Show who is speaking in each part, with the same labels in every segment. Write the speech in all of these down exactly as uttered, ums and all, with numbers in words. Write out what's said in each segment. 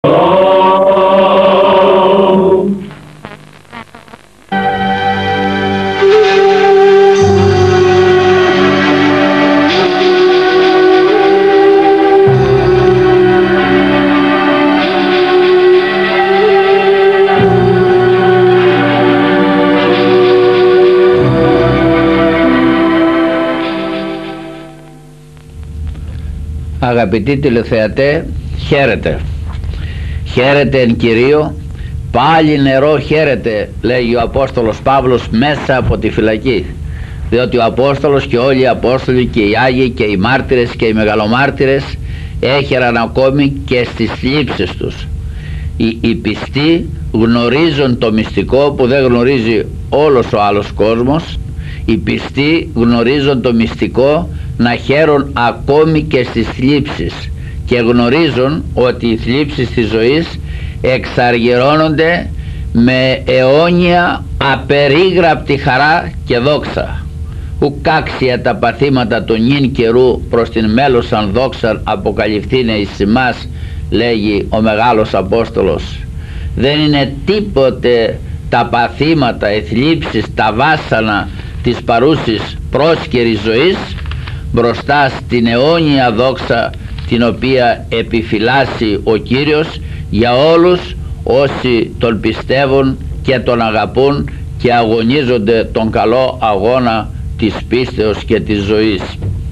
Speaker 1: Αγαπητοί τηλεθεατέ, χαίρετε. Χαίρετε εν Κυρίω. Πάλι νερό χαίρετε, λέγει ο Απόστολος Παύλος μέσα από τη φυλακή. Διότι ο Απόστολος και όλοι οι Απόστολοι και οι Άγιοι και οι μάρτυρες και οι μεγαλομάρτυρες έχεραν ακόμη και στις θλίψεις τους. Οι, οι πιστοί γνωρίζουν το μυστικό που δεν γνωρίζει όλος ο άλλος κόσμος. Οι πιστοί γνωρίζουν το μυστικό να χαίρουν ακόμη και στις θλίψεις και γνωρίζουν ότι οι θλίψεις της ζωής εξαργυρώνονται με αιώνια απερίγραπτη χαρά και δόξα. Ουκ άξια τα παθήματα του νυν καιρού προς την μέλωσαν δόξαν αποκαλυφθήνε εις ημάς, λέγει ο μεγάλος Απόστολος. Δεν είναι τίποτε τα παθήματα, οι θλίψεις, τα βάσανα της παρούσης πρόσκαιρης ζωής μπροστά στην αιώνια δόξα την οποία επιφυλάσσει ο Κύριος για όλους όσοι τον πιστεύουν και τον αγαπούν και αγωνίζονται τον καλό αγώνα της πίστεως και της ζωής.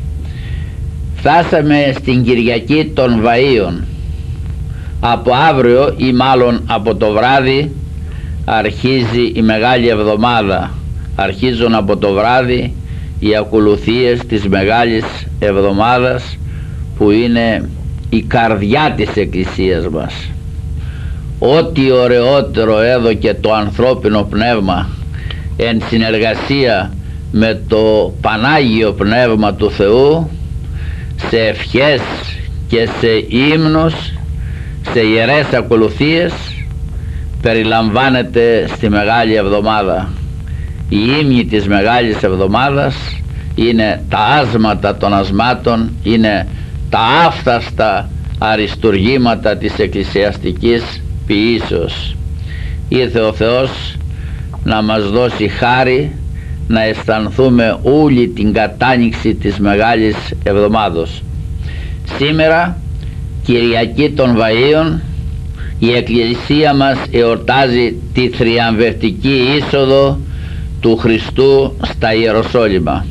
Speaker 1: Φτάσαμε στην Κυριακή των Βαΐων. Από αύριο ή μάλλον από το βράδυ αρχίζει η Μεγάλη Εβδομάδα. Αρχίζουν από το βράδυ οι ακολουθίες της Μεγάλης Εβδομάδας που είναι η καρδιά της Εκκλησίας μας. Ό,τι ωραιότερο έδωκε το ανθρώπινο πνεύμα εν συνεργασία με το Πανάγιο Πνεύμα του Θεού σε ευχές και σε ύμνους, σε ιερές ακολουθίες περιλαμβάνεται στη Μεγάλη Εβδομάδα. Η ύμνη της Μεγάλης Εβδομάδας είναι τα άσματα των ασμάτων, είναι τα άφθαστα αριστουργήματα της εκκλησιαστικής ποιήσεως. Ήρθε ο Θεός να μας δώσει χάρη να αισθανθούμε όλη την κατάνοιξη της Μεγάλης Εβδομάδος. Σήμερα, Κυριακή των Βαΐων, η Εκκλησία μας εορτάζει τη θριαμβευτική είσοδο του Χριστού στα Ιεροσόλυμα.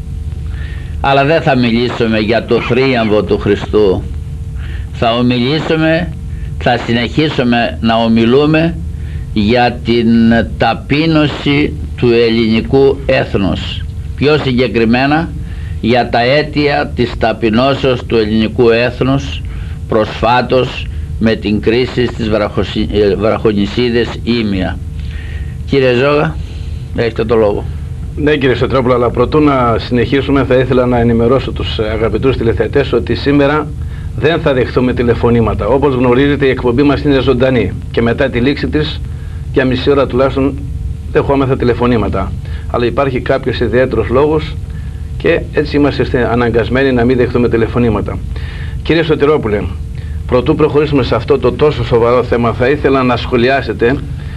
Speaker 1: Αλλά δεν θα μιλήσουμε για το θρίαμβο του Χριστού. Θα ομιλήσουμε, θα συνεχίσουμε να ομιλούμε για την ταπείνωση του ελληνικού έθνους. Πιο συγκεκριμένα για τα αίτια της ταπεινώσεως του ελληνικού έθνους προσφάτως με την κρίση στις βραχονισίδες Ήμια. Κύριε Ζώγα, έχετε το λόγο.
Speaker 2: Ναι, κύριε Σωτρόπουλο, αλλά προτού να συνεχίσουμε θα ήθελα να ενημερώσω τους αγαπητούς τηλεθεατές ότι σήμερα δεν θα δεχθούμε τηλεφωνήματα. Όπως γνωρίζετε, η εκπομπή μας είναι ζωντανή και μετά τη λήξη της για μισή ώρα τουλάχιστον δεχόμεθα τηλεφωνήματα. Αλλά υπάρχει κάποιος ιδιαίτερος λόγος και έτσι είμαστε αναγκασμένοι να μην δεχθούμε τηλεφωνήματα. Κύριε Σωτηρόπουλε, προτού προχωρήσουμε σε αυτό το τόσο σοβαρό θέμα, θα ήθελα να σχολιάσετε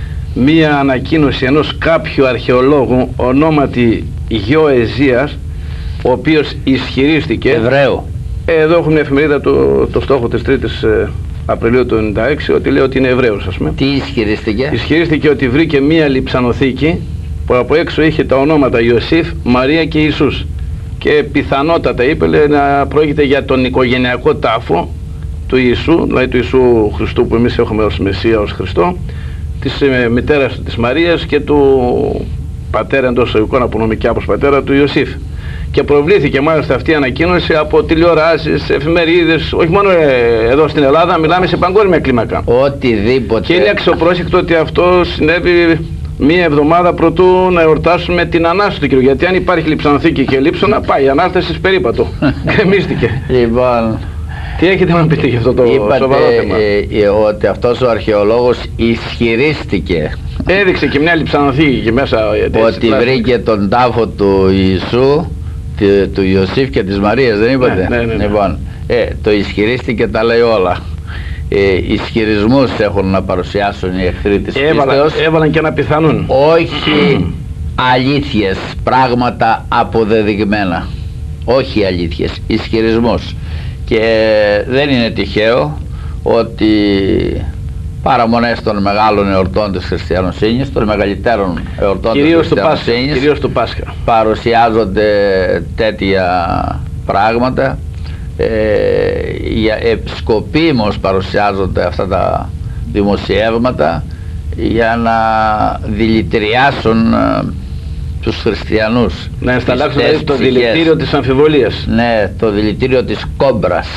Speaker 2: μία ανακοίνωση ενός κάποιου αρχαιολόγου ονόματι Γιώ Εζίας, ο οποίος ισχυρίστηκε,
Speaker 1: Εβραίου,
Speaker 2: εδώ έχουμε εφημερίδα το, το στόχο της τρίτης ε, Απριλίου του ενενήντα έξι, ότι λέει ότι είναι Εβραίος, ας πούμε.
Speaker 1: Τι ισχυρίστηκε?
Speaker 2: Ισχυρίστηκε ότι βρήκε μία λειψανοθήκη που από έξω είχε τα ονόματα Ιωσήφ, Μαρία και Ιησούς και πιθανότατα είπε, λέει, να πρόκειται για τον οικογενειακό τάφο του Ιησού, δηλαδή του Ιησού Χριστού που εμείς έχουμε ως Μεσσία, ως Χριστό, της ε, μητέρας του της Μαρίας και του πατέρα, εντός εισαγωγικών απονομικιά από πατέρα του Ιωσήφ. Και προβλήθηκε μάλιστα αυτή η ανακοίνωση από τηλεοράσεις, εφημερίδες, όχι μόνο ε, εδώ στην Ελλάδα, μιλάμε σε παγκόσμια κλίμακα.
Speaker 1: Οτιδήποτε.
Speaker 2: Και είναι αξιοπρόσεκτο ότι αυτό συνέβη μία εβδομάδα πρωτού να εορτάσουμε την Ανάσταση του Κυρίου. Γιατί αν υπάρχει λειψανοθήκη και λείψανα, πάει η Ανάσταση περίπατο. Γκρεμίστηκε.
Speaker 1: Λοιπόν,
Speaker 2: τι έχετε να πείτε για αυτό το
Speaker 1: είπατε,
Speaker 2: σοβαρό θέμα?
Speaker 1: ε, ε, ότι αυτός ο αρχαιολόγος ισχυρίστηκε
Speaker 2: έδειξε και μια λειψανοθήκη και μέσα ε,
Speaker 1: ότι βρήκε τον τάφο του Ιησού, του, του Ιωσήφ και της Μαρίας, δεν είπατε?
Speaker 2: Ναι, ναι, ναι, ναι.
Speaker 1: Λοιπόν, ε, το ισχυρίστηκε, τα λέει όλα. ε, ισχυρισμούς έχουν να παρουσιάσουν οι εχθροί της
Speaker 2: Έβαλα,
Speaker 1: πίστεως.
Speaker 2: Έβαλαν και ένα πιθανόν.
Speaker 1: Όχι αλήθειες, πράγματα αποδεδειγμένα. Όχι αλήθειες, ισχυρισμούς. Και δεν είναι τυχαίο ότι παραμονές των μεγάλων εορτών της χριστιανοσύνης, των μεγαλύτερων εορτών
Speaker 2: κυρίως
Speaker 1: της χριστιανοσύνης,
Speaker 2: κυρίως του Πάσχα,
Speaker 1: παρουσιάζονται τέτοια πράγματα. Ε, για επισκοπήμως παρουσιάζονται αυτά τα δημοσιεύματα για να δηλητηριάσουν ε, τους χριστιανούς. Να
Speaker 2: ενσταλλάξουν δηλαδή το δηλητήριο της αμφιβολίας.
Speaker 1: Ναι, το δηλητήριο της κόμπρας.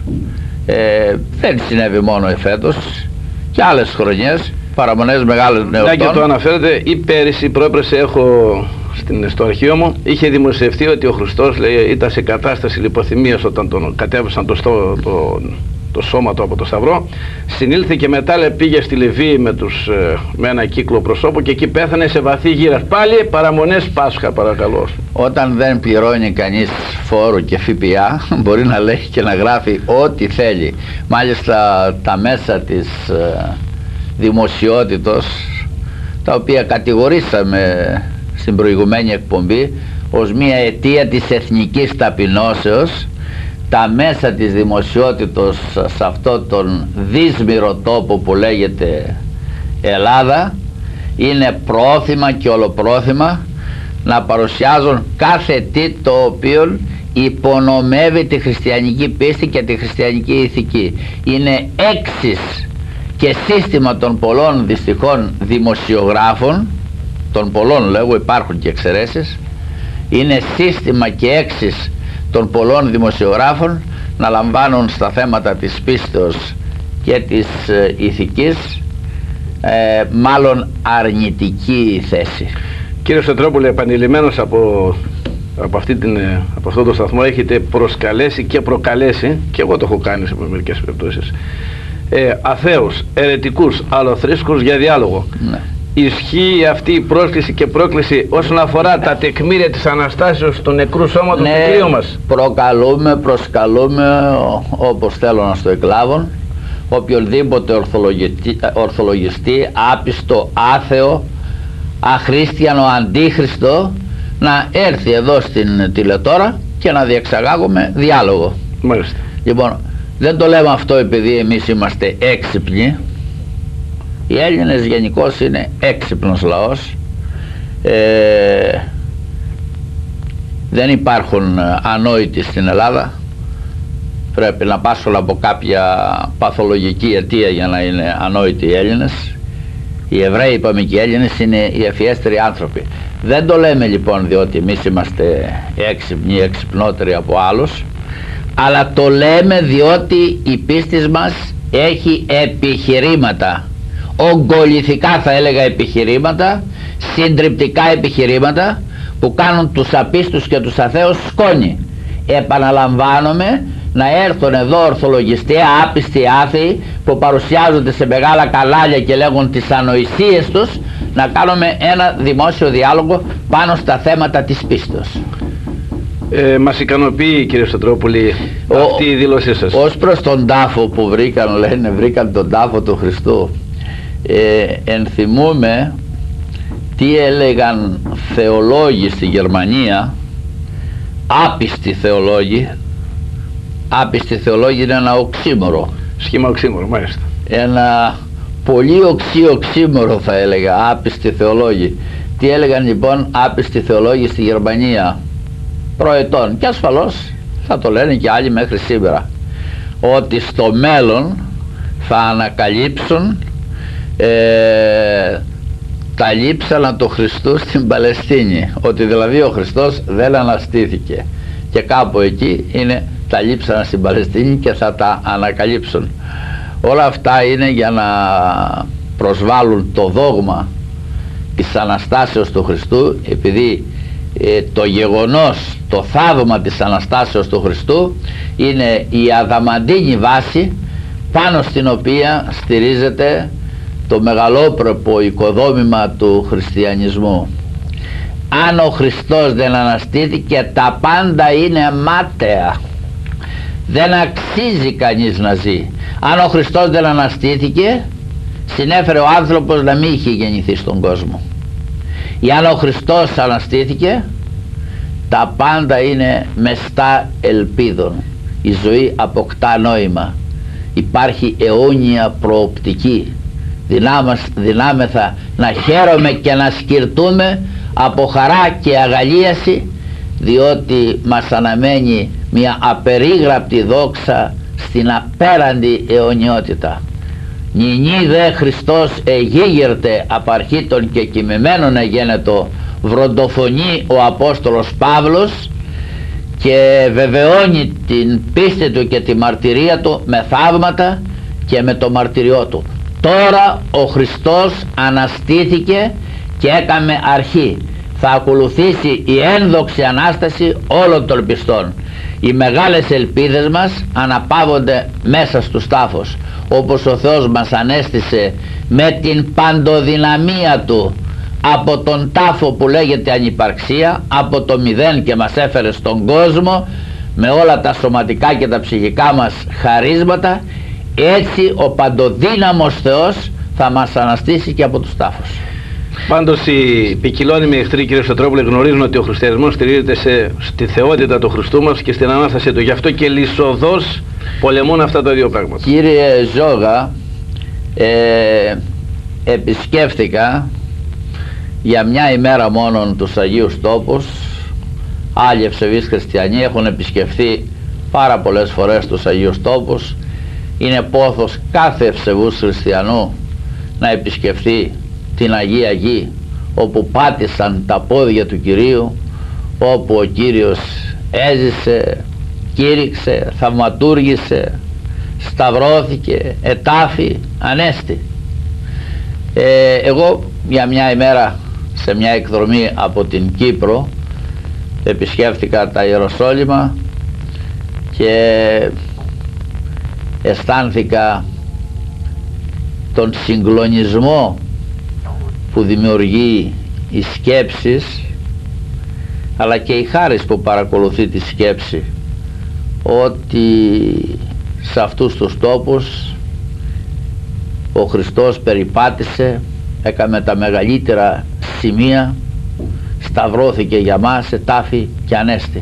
Speaker 1: Ε, δεν συνέβη μόνο εφέτος, και άλλες χρονιές, παραμονές μεγάλες νεορτών.
Speaker 2: Ναι, και το αναφέρετε, ή πέρυσι, πρόπερσι, έχω στην, στο αρχείο μου, είχε δημοσιευτεί ότι ο Χριστός, λέει, ήταν σε κατάσταση λιποθυμίας όταν τον κατέβασαν το, το, το, το σώμα του από το σταυρό. Συνήλθε και μετά, λέει, πήγε στη Λιβύη με, τους, με ένα κύκλο προσώπου και εκεί πέθανε σε βαθύ γύρας. Πάλι παραμονές Πάσχα, παρακαλώ.
Speaker 1: Όταν δεν πληρώνει κανείς φόρο και ΦΠΑ, μπορεί να λέει και να γράφει ό,τι θέλει. Μάλιστα τα μέσα της ε, δημοσιότητος, τα οποία κατηγορήσαμε στην προηγουμένη εκπομπή ως μια αιτία της εθνικής ταπεινώσεως, τα μέσα της δημοσιότητος σε αυτό τον δύσμηρο τόπο που λέγεται Ελλάδα είναι πρόθυμα και ολοπρόθυμα να παρουσιάζουν κάθε τι το οποίο υπονομεύει τη χριστιανική πίστη και τη χριστιανική ηθική. Είναι έξις και σύστημα των πολλών δυστυχών δημοσιογράφων, των πολλών λέγω, υπάρχουν και εξαιρέσεις, είναι σύστημα και έξις των πολλών δημοσιογράφων να λαμβάνουν στα θέματα της πίστεως και της ε, ηθικής ε, μάλλον αρνητική θέση.
Speaker 2: Κύριε Στετρόπουλε, επανειλημμένος από, από, αυτή την, από αυτό το σταθμό έχετε προσκαλέσει και προκαλέσει, και εγώ το έχω κάνει σε μερικές περιπτώσεις, ε, αθέους, αιρετικούς, αλλοθρήσκους για διάλογο. Ναι. Ισχύει αυτή η πρόσκληση και πρόκληση όσον αφορά τα τεκμήρια της Αναστάσεως του νεκρού σώματος, ναι, του Κυρίου μας?
Speaker 1: Προκαλούμε, προσκαλούμε, όπως θέλω να στο εκλάβουν, οποιονδήποτε ορθολογιστή, ορθολογιστή, άπιστο, άθεο, αχρίστιανο, αντίχριστο, να έρθει εδώ στην τηλετόρα και να διεξαγάγουμε διάλογο.
Speaker 2: Μάλιστα.
Speaker 1: Λοιπόν, δεν το λέμε αυτό επειδή εμείς είμαστε έξυπνοι. Οι Έλληνες γενικώς είναι έξυπνος λαός. Ε, δεν υπάρχουν ανόητοι στην Ελλάδα. Πρέπει να πάσχουν από κάποια παθολογική αιτία για να είναι ανόητοι οι Έλληνες. Οι Εβραίοι, είπαμε, και οι Έλληνες είναι οι ευφιέστεροι άνθρωποι. Δεν το λέμε λοιπόν διότι εμείς είμαστε έξυπνοι, εξυπνότεροι από άλλους, αλλά το λέμε διότι η πίστη μας έχει επιχειρήματα, ογκοληθικά θα έλεγα επιχειρήματα, συντριπτικά επιχειρήματα που κάνουν τους απίστους και τους αθέους σκόνη. Επαναλαμβάνομαι, να έρθουν εδώ ορθολογιστοί, άπιστοι, άθεοι που παρουσιάζονται σε μεγάλα κανάλια και λέγουν τις ανοησίες τους, να κάνουμε ένα δημόσιο διάλογο πάνω στα θέματα της πίστης.
Speaker 2: Ε, μας ικανοποιεί, κύριε Στετρόπουλη, αυτή η δήλωσή σας.
Speaker 1: Ως προς τον τάφο που βρήκαν, λένε, βρήκαν τον τάφο του Χριστού. Ε, ενθυμούμε τι έλεγαν θεολόγοι στη Γερμανία, άπιστοι θεολόγοι. Άπιστοι θεολόγοι είναι ένα οξύμορο.
Speaker 2: Σχήμα οξύμορο, μάλιστα.
Speaker 1: Ένα πολύ οξύ οξύμορο θα έλεγα, άπιστοι θεολόγοι. Τι έλεγαν λοιπόν άπιστοι θεολόγοι στη Γερμανία προετών, και ασφαλώς θα το λένε και άλλοι μέχρι σήμερα, ότι στο μέλλον θα ανακαλύψουν ε, τα λείψανα του Χριστού στην Παλαιστίνη, ότι δηλαδή ο Χριστός δεν αναστήθηκε, και κάπου εκεί είναι τα λείψανα στην Παλαιστίνη και θα τα ανακαλύψουν. Όλα αυτά είναι για να προσβάλλουν το δόγμα της Αναστάσεως του Χριστού, επειδή ε, το γεγονός, το θαύμα της Αναστάσεως του Χριστού είναι η αδαμαντίνη βάση πάνω στην οποία στηρίζεται το μεγαλόπρεπο οικοδόμημα του χριστιανισμού. Αν ο Χριστός δεν αναστήθηκε, τα πάντα είναι μάταια. δεν αξίζει κανείς να ζει. Αν ο Χριστός δεν αναστήθηκε, συνέφερε ο άνθρωπος να μην είχε γεννηθεί στον κόσμο. Ή αν ο Χριστός αναστήθηκε, τα πάντα είναι μεστά ελπίδων. Η ζωή αποκτά νόημα, υπάρχει αιώνια προοπτική. Δυνάμας, δυνάμεθα να χαίρομαι και να σκυρτούμε από χαρά και αγαλίαση, διότι μας αναμένει μια απερίγραπτη δόξα στην απέραντη αιωνιότητα. Νινή δε Χριστός εγίγερτε απαρχήτων και κειμεμένων εγένετο, βροντοφωνεί ο Απόστολος Παύλος και βεβαιώνει την πίστη του και τη μαρτυρία του με θαύματα και με το μαρτυριό του. Τώρα ο Χριστός αναστήθηκε και έκαμε αρχή. Θα ακολουθήσει η ένδοξη Ανάσταση όλων των πιστών. Οι μεγάλες ελπίδες μας αναπαύονται μέσα στους τάφους, όπως ο Θεός μας ανέστησε με την παντοδυναμία του από τον τάφο που λέγεται ανυπαρξία, από το μηδέν, και μας έφερε στον κόσμο με όλα τα σωματικά και τα ψυχικά μας χαρίσματα. Έτσι ο παντοδύναμος Θεός θα μας αναστήσει και από τους τάφους.
Speaker 2: Πάντως οι ποικιλώνυμοι εχθροί, κύριε Στρατόπουλε, γνωρίζουν ότι ο χριστιανισμός στηρίζεται σε, στη θεότητα του Χριστού μας και στην Ανάσταση του. Γι' αυτό και λυσοδός πολεμούν αυτά τα δύο πράγματα.
Speaker 1: Κύριε Ζώγα, ε, επισκέφθηκα για μια ημέρα μόνον τους Αγίους Τόπους. Άλλοι ευσεβείς χριστιανοί έχουν επισκεφθεί πάρα πολλές φορές τους Αγίους Τόπους. Είναι πόθος κάθε ευσεβούς χριστιανού να επισκεφθεί την Αγία Γη, όπου πάτησαν τα πόδια του Κυρίου, όπου ο Κύριος έζησε, κήρυξε, θαυματούργησε, σταυρώθηκε, ετάφη, ανέστη. ε, εγώ για μια ημέρα σε μια εκδρομή από την Κύπρο επισκέφθηκα τα Ιεροσόλυμα και αισθάνθηκα τον συγκλονισμό που δημιουργεί η σκέψη, αλλά και η χάρις που παρακολουθεί τη σκέψη, ότι σε αυτούς τους τόπους ο Χριστός περιπάτησε, έκαμε τα μεγαλύτερα σημεία, σταυρώθηκε για μας, ετάφη και ανέστη.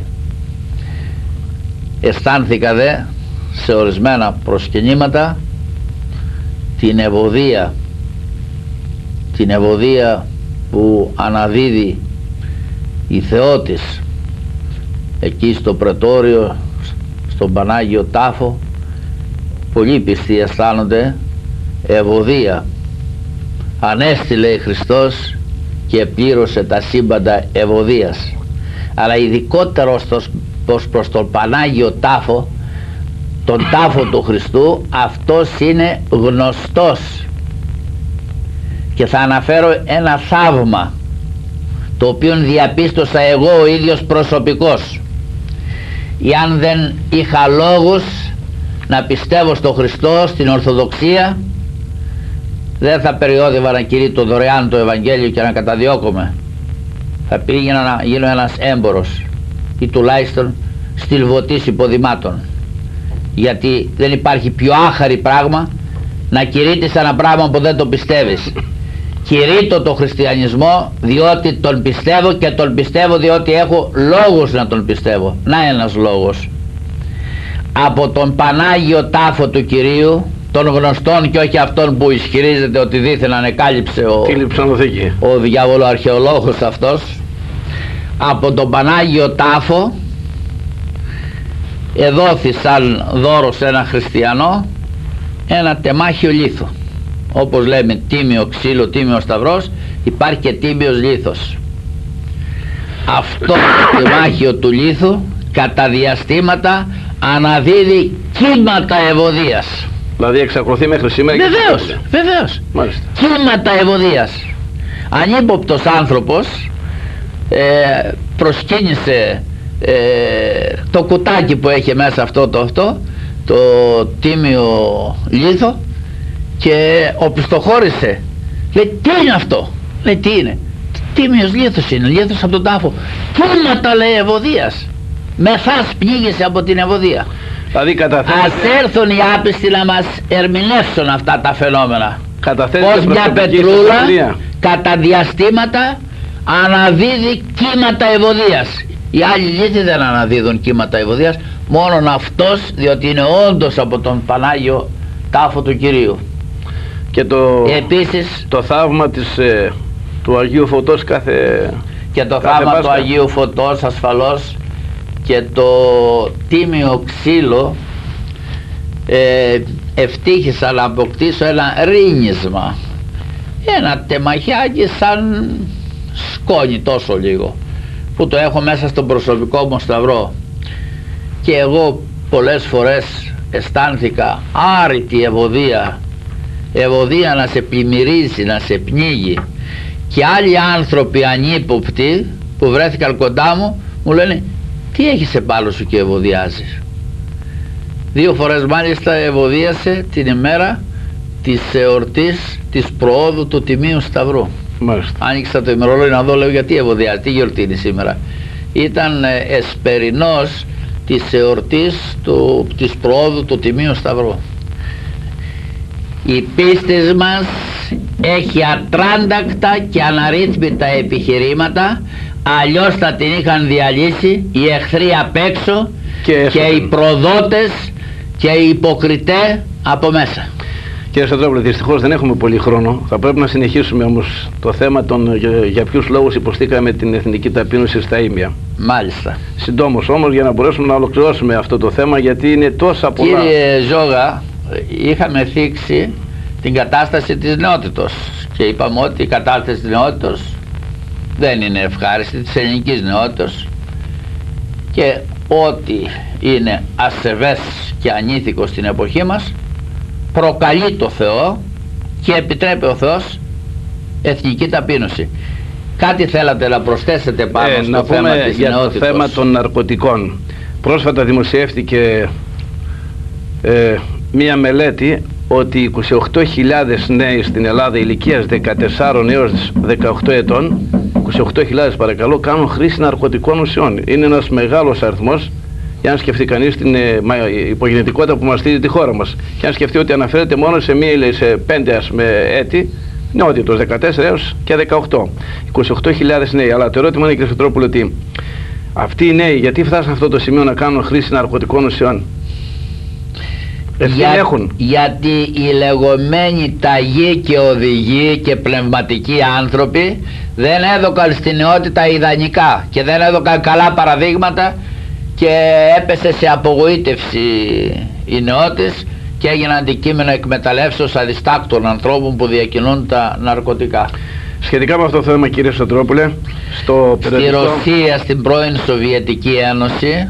Speaker 1: Αισθάνθηκα δε σε ορισμένα προσκυνήματα την ευωδία, την ευωδία που αναδίδει η Θεότης εκεί στο Πρετόριο, στον Πανάγιο Τάφο. Πολλοί πιστοί αισθάνονται ευωδία. Ανέστη, λέει Χριστός, και πλήρωσε τα σύμπαντα ευωδίας. Αλλά ειδικότερα ως προς τον Πανάγιο Τάφο, τον τάφο του Χριστού, αυτός είναι γνωστός. Και θα αναφέρω ένα θαύμα το οποίο διαπίστωσα εγώ ο ίδιος προσωπικός. Εάν δεν είχα λόγους να πιστεύω στο Χριστό, στην Ορθοδοξία, δεν θα περιόδευα να κηρύττω δωρεάν το Ευαγγέλιο και να καταδιώκομαι. Θα πήγαινα να γίνω ένας έμπορος ή τουλάχιστον στυλβωτής υποδημάτων, γιατί δεν υπάρχει πιο άχαρη πράγμα να κηρύττεις ένα πράγμα που δεν το πιστεύεις. Κηρύττω το χριστιανισμό διότι τον πιστεύω, και τον πιστεύω διότι έχω λόγους να τον πιστεύω. Να ένας λόγος. Από τον Πανάγιο Τάφο του Κυρίου, των γνωστών και όχι αυτόν που ισχυρίζεται ότι δήθεν ανεκάλυψε ο, ο διαβολοαρχαιολόγος αυτός, από τον Πανάγιο Τάφο εδόθη σαν δώρο σε ένα χριστιανό ένα τεμάχιο λίθο. Όπως λέμε τίμιο ξύλο, τίμιο σταυρός, υπάρχει και τίμιος λίθος. Αυτό το τεμάχιο του λίθου κατά διαστήματα αναδίδει κύματα ευωδίας.
Speaker 2: Δηλαδή εξακολουθεί μέχρι σήμερα.
Speaker 1: Βεβαίως, βεβαίως.
Speaker 2: Μάλιστα.
Speaker 1: Κύματα ευωδίας. Ανύποπτος άνθρωπος ε, προσκύνησε ε, το κουτάκι που έχει μέσα αυτό το αυτό, το τίμιο λίθο, και οπισθοχώρησε. Λέει, τι είναι αυτό? Λέει, τι είναι? Τίμιος λίθος είναι, λίθος από τον τάφο. Κύματα, λέει, ευωδίας. Μεθάς πνίγησε από την ευωδία.
Speaker 2: Δηλαδή καταθέτεται...
Speaker 1: Ας έρθουν οι άπιστοι να μας ερμηνεύσουν αυτά τα φαινόμενα. Πώς μια πετρούλα κατά διαστήματα αναδίδει κύματα ευωδίας. Οι άλλοι λύθοι δεν αναδίδουν κύματα ευωδίας, μόνον αυτός, διότι είναι όντως από τον Πανάγιο τάφο του Κυρίου.
Speaker 2: Και το,
Speaker 1: επίσης,
Speaker 2: το θαύμα της, ε, του Αγίου Φωτός κάθε...
Speaker 1: Και το
Speaker 2: κάθε
Speaker 1: θαύμα
Speaker 2: Πάσχα.
Speaker 1: του Αγίου Φωτός ασφαλώς, και το τίμιο ξύλο. ε, ευτύχησα να αποκτήσω ένα ρίνισμα, ένα τεμαχιάκι σαν σκόνη τόσο λίγο, που το έχω μέσα στον προσωπικό μου σταυρό, και εγώ πολλές φορές αισθάνθηκα άρρητη ευωδία, ευωδία να σε πλημμυρίζει, να σε πνίγει, και άλλοι άνθρωποι ανύποπτοι που βρέθηκαν κοντά μου μου λένε, τι έχεις επάνω σου και ευωδιάζεις? Δύο φορές μάλιστα ευωδίασε την ημέρα της εορτής της προόδου του Τιμίου Σταυρού.
Speaker 2: Μάλιστα.
Speaker 1: Άνοιξα το ημερολόγιο να δω, λέω, γιατί ευωδιάζει, τι γιορτή είναι σήμερα? Ήταν εσπερινός της εορτής του, της προόδου του Τιμίου Σταυρού. Η πίστη μας έχει ατράντακτα και αναρρύθμιτα επιχειρήματα, αλλιώς θα την είχαν διαλύσει οι εχθροί απ' έξω και, και οι προδότες και οι υποκριτές από μέσα.
Speaker 2: Κύριε Σωτρόπουλε, δυστυχώς δεν έχουμε πολύ χρόνο. Θα πρέπει να συνεχίσουμε όμως το θέμα των για, για ποιους λόγους υποστήκαμε την εθνική ταπείνωση στα Ήμια.
Speaker 1: Μάλιστα.
Speaker 2: Συντόμως όμως, για να μπορέσουμε να ολοκληρώσουμε αυτό το θέμα, γιατί είναι τόσα πολλά.
Speaker 1: Κύριε Ζώγα, είχαμε θίξει την κατάσταση της νεότητος και είπαμε ότι η κατάσταση της νεότητος δεν είναι ευχάριστη, της ελληνικής νεότητος, και ό,τι είναι ασεβές και ανήθικο στην εποχή μας προκαλεί το Θεό και επιτρέπει ο Θεός εθνική ταπείνωση. Κάτι θέλατε να προσθέσετε πάνω
Speaker 2: ε,
Speaker 1: στο
Speaker 2: να
Speaker 1: θέμα
Speaker 2: πούμε
Speaker 1: της
Speaker 2: για
Speaker 1: νεότητος?
Speaker 2: το θέμα των ναρκωτικών. Πρόσφατα δημοσιεύτηκε ε, μία μελέτη ότι είκοσι οκτώ χιλιάδες νέοι στην Ελλάδα ηλικίας δεκατεσσάρων έως δεκαοκτώ ετών, είκοσι οκτώ χιλιάδες παρακαλώ, κάνουν χρήση ναρκωτικών ουσιών. Είναι ένας μεγάλος αριθμός, για να σκεφτεί κανείς την ε, υπογεννητικότητα που μαστίζει τη χώρα μας, και να σκεφτεί ότι αναφέρεται μόνο σε, μία, σε πέντε ας με έτη νεότητος, δεκατέσσερα έως και δεκαοκτώ. είκοσι οκτώ χιλιάδες νέοι. Αλλά το ερώτημα είναι, κύριε Σωτρόπουλε, ότι αυτοί οι νέοι γιατί φτάσαν σε αυτό το σημείο να κάνουν χρήση ναρκωτικών ουσιών?
Speaker 1: Για,
Speaker 2: έχουν.
Speaker 1: γιατί οι λεγόμενοι ταγοί και οδηγοί και πνευματικοί άνθρωποι δεν έδωκαν στην νεότητα ιδανικά και δεν έδωκαν καλά παραδείγματα, και έπεσε σε απογοήτευση οι νεότες και έγιναν αντικείμενο εκμεταλλεύσεως αδιστάκτων ανθρώπων που διακινούν τα ναρκωτικά.
Speaker 2: Σχετικά με αυτό το θέμα, κύριε Σωτρόπουλε, στο
Speaker 1: στη
Speaker 2: περιοδικό...
Speaker 1: Ρωσία, στην πρώην Σοβιετική Ένωση,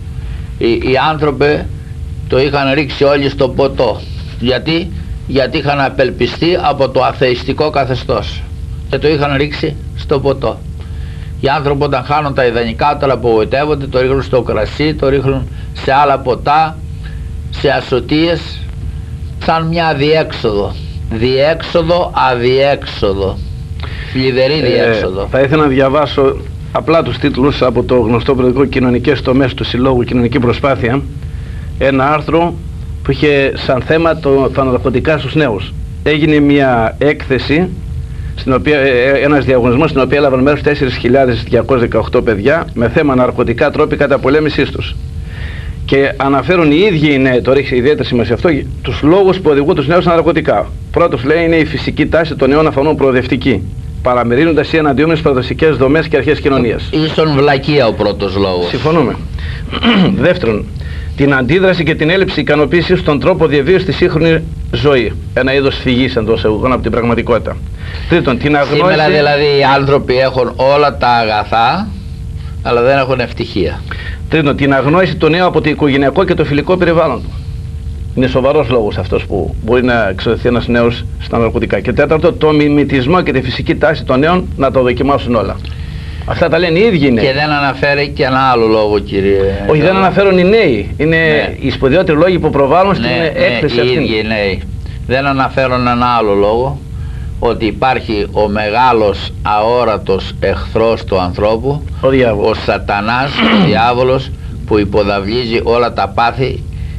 Speaker 1: οι, οι άνθρωποι το είχαν ρίξει όλοι στο ποτό. Γιατί? Γιατί είχαν απελπιστεί από το αθεϊστικό καθεστώς και το είχαν ρίξει στο ποτό. Οι άνθρωποι όταν χάνουν τα ιδανικά, όταν απογοητεύονται, το ρίχνουν στο κρασί, το ρίχνουν σε άλλα ποτά, σε ασωτίες, σαν μια διέξοδο. Διέξοδο, αδιέξοδο. Θλιβερή διέξοδο.
Speaker 2: Ε, θα ήθελα να διαβάσω απλά τους τίτλους από το γνωστό περιοδικό Κοινωνικές Τομές του Συλλόγου Κοινωνική Προσπάθεια. Ένα άρθρο που είχε σαν θέμα το, τα ναρκωτικά στους νέους. Έγινε μια έκθεση, στην οποία, ένας διαγωνισμός στην οποία έλαβαν μέρος τέσσερις χιλιάδες διακόσιες δεκαοκτώ παιδιά με θέμα ναρκωτικά τρόποι καταπολέμησής τους. Και αναφέρουν οι ίδιοι οι νέοι, τώρα έχει ιδιαίτερη σημασία αυτό, τους λόγους που οδηγούν τους νέους στα ναρκωτικά. Πρώτος, λέει, είναι η φυσική τάση των νέων να φανούν προοδευτικοί, παραμερίζοντας οι εναντιόμενες στις παραδοσιακές δομές και αρχές κοινωνίας.
Speaker 1: Ίσον βλακεία ο πρώτος λόγος.
Speaker 2: Συμφωνούμε. Δεύτερον, την αντίδραση και την έλλειψη ικανοποίησης στον τρόπο διαβίωσης στη σύγχρονη ζωή. Ένα είδος φυγής εντός εισαγωγικών από την πραγματικότητα. Τρίτον, την αγνώριση.
Speaker 1: Σήμερα δηλαδή οι άνθρωποι έχουν όλα τα αγαθά, αλλά δεν έχουν ευτυχία.
Speaker 2: Τρίτον, την αγνώριση του νέου από το οικογενειακό και το φιλικό περιβάλλον του. Είναι σοβαρός λόγος αυτός που μπορεί να εξοδευτεί ένας νέος στα ναρκωτικά. Και τέταρτο, το μιμητισμό και τη φυσική τάση των νέων να το δοκιμάσουν όλα. Αυτά τα λένε οι ίδιοι νέοι.
Speaker 1: Και δεν αναφέρει και ένα άλλο λόγο, κύριε.
Speaker 2: Όχι, δεν αναφέρουν οι νέοι. Είναι ναι. οι σπουδαιότεροι λόγοι που προβάλλουν στην
Speaker 1: ναι,
Speaker 2: έκθεση
Speaker 1: ναι,
Speaker 2: αυτή.
Speaker 1: Οι ίδιοι νέοι. Δεν αναφέρουν ένα άλλο λόγο, ότι υπάρχει ο μεγάλος αόρατος εχθρός του ανθρώπου,
Speaker 2: ο,
Speaker 1: ο σατανάς, ο διάβολος, που υποδαβλίζει όλα τα πάθη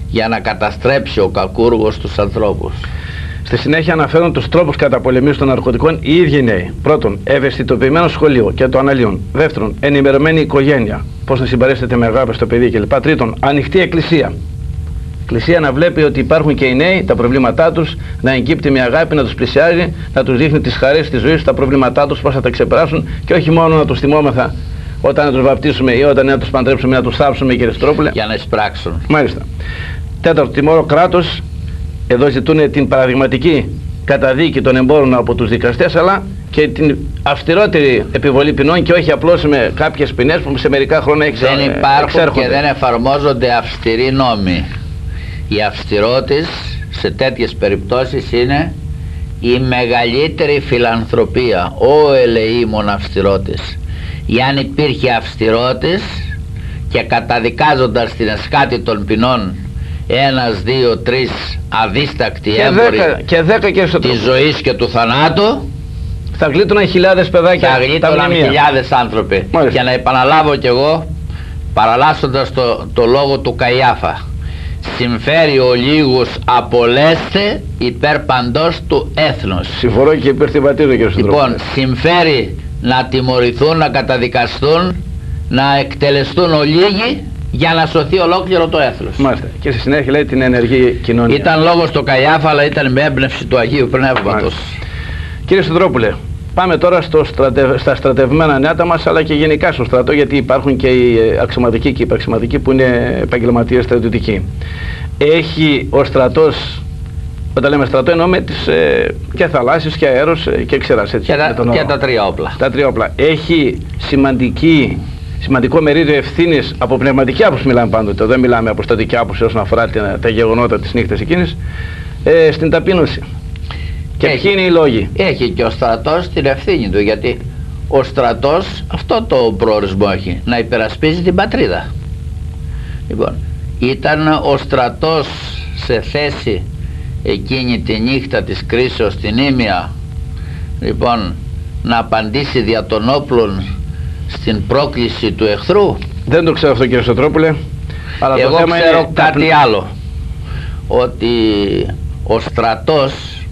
Speaker 1: για να καταστρέψει ο κακούργος τους ανθρώπους.
Speaker 2: Στη συνέχεια αναφέρουν τους τρόπους καταπολεμήσεως των ναρκωτικών οι ίδιοι νέοι. Πρώτον, ευαισθητοποιημένο σχολείο και το αναλύουν. Δεύτερον, ενημερωμένη οικογένεια. Πώς να συμπαρέσθεται με αγάπη στο παιδί κλπ. Τρίτον, ανοιχτή εκκλησία. Εκκλησία να βλέπει ότι υπάρχουν και οι νέοι, τα προβλήματά τους, να εγκύπτει με αγάπη, να τους πλησιάζει, να τους δείχνει τις χαρές της ζωής, τα προβλήματά τους, πώς θα τα ξεπεράσουν και όχι μόνο να τους θυμόμεθα όταν να τους βαπτίσουμε ή όταν να τους παντρέψουμε, να τους θάψουμε, κύριε Στρόπουλε.
Speaker 1: Για να εισπράξουν.
Speaker 2: Μάλιστα. Τέταρτο, τιμωρό κράτος. Εδώ ζητούν την παραδειγματική καταδίκη των εμπόρων από τους δικαστές, αλλά και την αυστηρότερη επιβολή ποινών και όχι απλώς με κάποιες ποινές που σε μερικά χρόνια εξέρχονται.
Speaker 1: Δεν υπάρχουν και δεν εφαρμόζονται αυστηροί νόμοι. Η αυστηρότης σε τέτοιες περιπτώσεις είναι η μεγαλύτερη φιλανθρωπία. Ω ελεήμων αυστηρότης. Εάν υπήρχε αυστηρότης και καταδικάζοντας την εσκάτη των ποινών ένας, δύο, τρεις αδίστακτοι έμποροι
Speaker 2: και δέκα και στο
Speaker 1: της ζωής και του θανάτου,
Speaker 2: θα γλίτωναν χιλιάδες παιδάκια,
Speaker 1: θα γλίτωναν χιλιάδες άνθρωποι. Μάλιστα. Και να επαναλάβω κι εγώ, παραλάσσοντας το, το λόγο του Καϊάφα, συμφέρει ο λίγος απολέστε υπέρ παντός του έθνος.
Speaker 2: Συμφωνώ και υπερθυματίζω, κύριε Στρόπουλε.
Speaker 1: Λοιπόν, συμφέρει να τιμωρηθούν, να καταδικαστούν, να εκτελεστούν ολίγοι για να σωθεί ολόκληρο το έθνος.
Speaker 2: Μάλιστα. Και στη συνέχεια λέει την ενεργή κοινωνία.
Speaker 1: Ήταν λόγος του Καϊάφα, αλλά ήταν με έμπνευση του Αγίου Πνεύματος.
Speaker 2: Κύριε Στρόπουλε, πάμε τώρα στο στρατε... στα στρατευμένα νιάτα μας, αλλά και γενικά στο στρατό, γιατί υπάρχουν και οι αξιωματικοί και οι υπαξιωματικοί που είναι επαγγελματίες στρατιωτικοί. Έχει ο στρατός, όταν λέμε στρατό εννοούμε τις, ε, και θαλάσσιες και αέρος ε, και ξεράς, έτσι,
Speaker 1: και, τα, και τα τρία όπλα.
Speaker 2: Τα τρία όπλα. Έχει σημαντική, σημαντικό μερίδιο ευθύνης από πνευματική άποψη, μιλάμε πάντοτε, δεν μιλάμε από στατική άποψη όσον αφορά τα, τα γεγονότα της νύχτας εκείνης, ε, στην ταπείνωση. Και
Speaker 1: έχει,
Speaker 2: ποιοι είναι οι λόγοι?
Speaker 1: Έχει και ο στρατός την ευθύνη του, γιατί ο στρατός αυτό το προορισμό έχει, να υπερασπίζει την πατρίδα. Λοιπόν, ήταν ο στρατός σε θέση εκείνη τη νύχτα της κρίσεως στην Ήμια, λοιπόν, να απαντήσει δια των όπλων στην πρόκληση του εχθρού?
Speaker 2: Δεν το ξέρω αυτό, κύριε Στρόπουλε. Αλλά
Speaker 1: εγώ
Speaker 2: το θέμα
Speaker 1: ξέρω
Speaker 2: είναι
Speaker 1: κάτι
Speaker 2: τα...
Speaker 1: άλλο, ότι ο στρατός,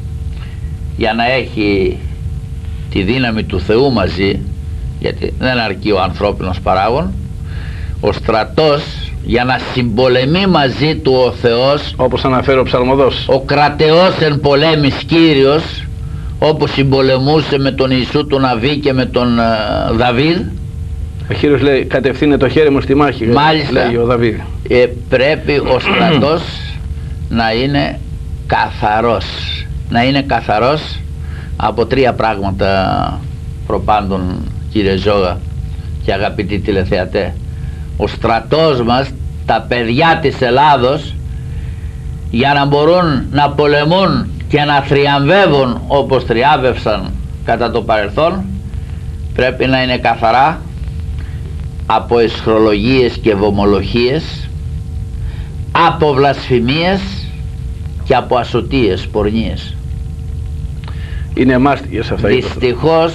Speaker 1: για να έχει τη δύναμη του Θεού μαζί, γιατί δεν αρκεί ο ανθρώπινος παράγων, ο στρατός για να συμπολεμεί μαζί του ο Θεός,
Speaker 2: όπως αναφέρει ο ψαλμοδός,
Speaker 1: ο κρατεός εν πολέμης Κύριος, όπως συμπολεμούσε με τον Ιησού του Ναβί και με τον uh, Δαβίδ.
Speaker 2: Ο Κύριος λέει, κατευθύνε το χέρι μου στη μάχη.
Speaker 1: Μάλιστα,
Speaker 2: λέει ο Δαβίδ.
Speaker 1: ε, πρέπει ο στρατός να είναι καθαρός, να είναι καθαρός από τρία πράγματα προπάντων, κύριε Ζώγα και αγαπητοί τηλεθεατέ. Ο στρατός μας, τα παιδιά της Ελλάδος, για να μπορούν να πολεμούν και να θριαμβεύουν όπως θριάβευσαν κατά το παρελθόν, πρέπει να είναι καθαρά από αισχρολογίες και βομολογίες, από βλασφημίες και από ασωτίες, πορνίες.
Speaker 2: Είναι μάστιγες αυτά.
Speaker 1: Δυστυχώς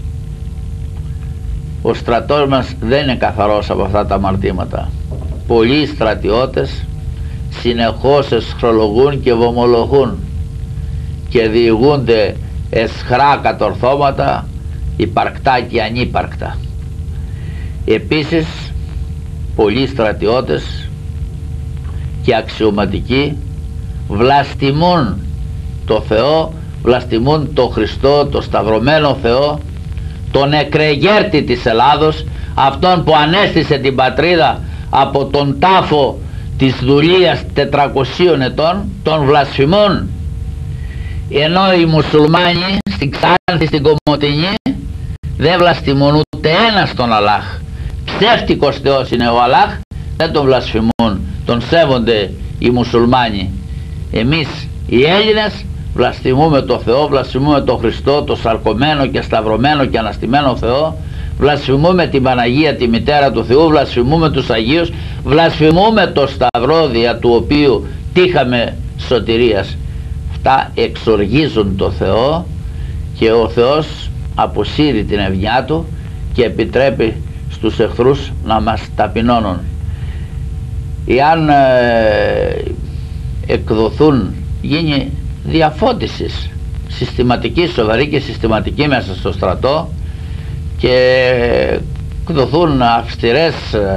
Speaker 1: ο στρατός μας δεν είναι καθαρός από αυτά τα αμαρτήματα. Πολλοί στρατιώτες συνεχώς εσχρολογούν και βομολογούν και διηγούνται εσχρά κατορθώματα, υπαρκτά και ανύπαρκτα. Επίσης πολλοί στρατιώτες και αξιωματικοί βλαστημούν το Θεό, βλαστημούν το Χριστό, το σταυρωμένο Θεό, τον εκρεγέρτη της Ελλάδος, αυτόν που ανέστησε την πατρίδα από τον τάφο της δουλείας τετρακοσίων ετών, τον βλασφημούν. Ενώ οι μουσουλμάνοι στην Ξάνθη, στην Κομοτηνή, δεν βλαστημούν ούτε ένας τον Αλλάχ. Ψεύτικος Θεός είναι ο Αλλάχ, δεν τον βλασφημούν, τον σέβονται οι μουσουλμάνοι. Εμείς οι Έλληνες βλασφημούμε το Θεό, βλασφημούμε το Χριστό, το σαρκωμένο και σταυρωμένο και αναστημένο Θεό, βλασφημούμε την Παναγία, τη μητέρα του Θεού, βλασφημούμε τους Αγίους, βλασφημούμε το Σταυρό δια του οποίου τύχαμε σωτηρίας. Αυτά εξοργίζουν το Θεό και ο Θεός αποσύρει την ευγιά του και επιτρέπει στους εχθρούς να μας ταπεινώνουν. Εάν ε, εκδοθούν, γίνει διαφώτισης συστηματική, σοβαρή και συστηματική μέσα στο στρατό, και εκδοθούν αυστηρές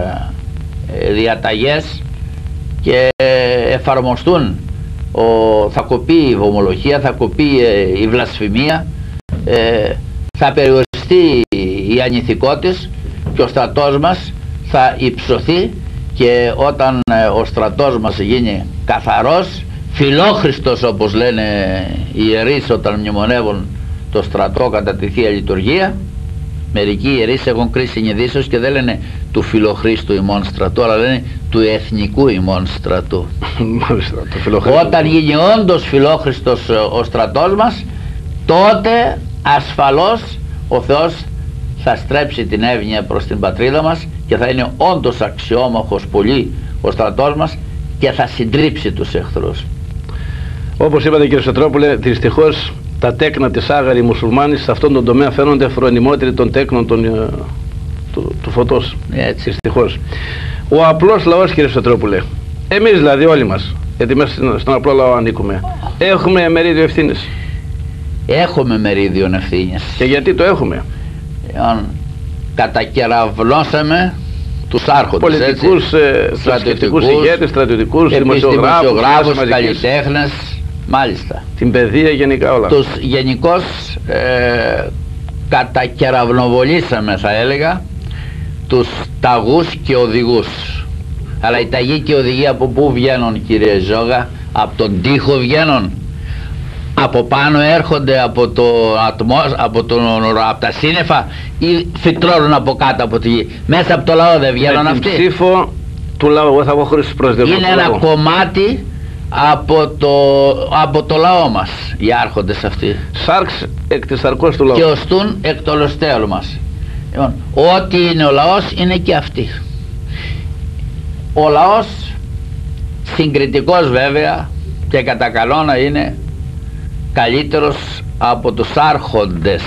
Speaker 1: διαταγές και εφαρμοστούν, ο, θα κοπεί η βομολογία, θα κοπεί η βλασφημία, ε, θα περιοριστεί η ανηθικότης και ο στρατός μας θα υψωθεί, και όταν ο στρατός μας γίνει καθαρός, φιλόχριστος, όπως λένε οι ιερείς όταν μνημονεύουν το στρατό κατά τη Θεία Λειτουργία, μερικοί ιερείς έχουν κρίση συνειδήσεως και δεν λένε του φιλοχρίστου ημών στρατού, αλλά λένε του εθνικού ημών στρατού. Όταν γίνει όντως φιλόχριστος ο στρατός μας, τότε ασφαλώς ο Θεός θα στρέψει την εύνοια προς την πατρίδα μας και θα είναι όντως αξιόμαχος πολύ ο στρατός μας και θα συντρίψει τους εχθρούς.
Speaker 2: Όπως είπατε, κύριε Σωτρόπουλε, δυστυχώς τα τέκνα της άγαρη μουσουλμάνης σε αυτόν τον τομέα φαίνονται φρονιμότεροι των τέκνων των, του, του φωτός.
Speaker 1: Έτσι.
Speaker 2: Δυστυχώς. Ο απλός λαός, κύριε Σωτρόπουλε, εμείς δηλαδή όλοι μας, γιατί μέσα στον απλό λαό ανήκουμε, έχουμε μερίδιο ευθύνης.
Speaker 1: Έχουμε μερίδιο ευθύνης.
Speaker 2: Και γιατί το έχουμε?
Speaker 1: Κατακεραυνώσαμε τους άρχοντες,
Speaker 2: πολιτικούς, ε, στρατιωτικούς ηγέτες, στρατιωτικούς,
Speaker 1: δημοσιογράφους, καλλιτέχνες, μάλιστα.
Speaker 2: Την παιδεία γενικά όλα.
Speaker 1: Τους γενικώς ε, κατακεραυνοβολήσαμε, θα έλεγα, τους ταγούς και οδηγούς. Αλλά οι ταγοί και οι οδηγοί από πού βγαίνουν, κύριε Ζόγα? Από τον τοίχο βγαίνουν? Από πάνω έρχονται από, το ατμός, από, τον, από τα σύννεφα, ή φυτρώνουν από κάτω από τη γη? Μέσα από το λαό δεν βγαίνουν αυτοί?
Speaker 2: Με την ψήφο του λαού, εγώ θα πω χωρίς προσδοκία.
Speaker 1: Είναι ένα κομμάτι από το, από το λαό μας οι άρχοντες αυτοί.
Speaker 2: Σάρξ εκ της σαρκός του λαού.
Speaker 1: Και οστούν εκ το λοστέολ μας. Λοιπόν, ό,τι είναι ο λαός είναι και αυτοί. Ο λαός συγκριτικός βέβαια, και κατά καλώνα είναι καλύτερος από τους άρχοντες.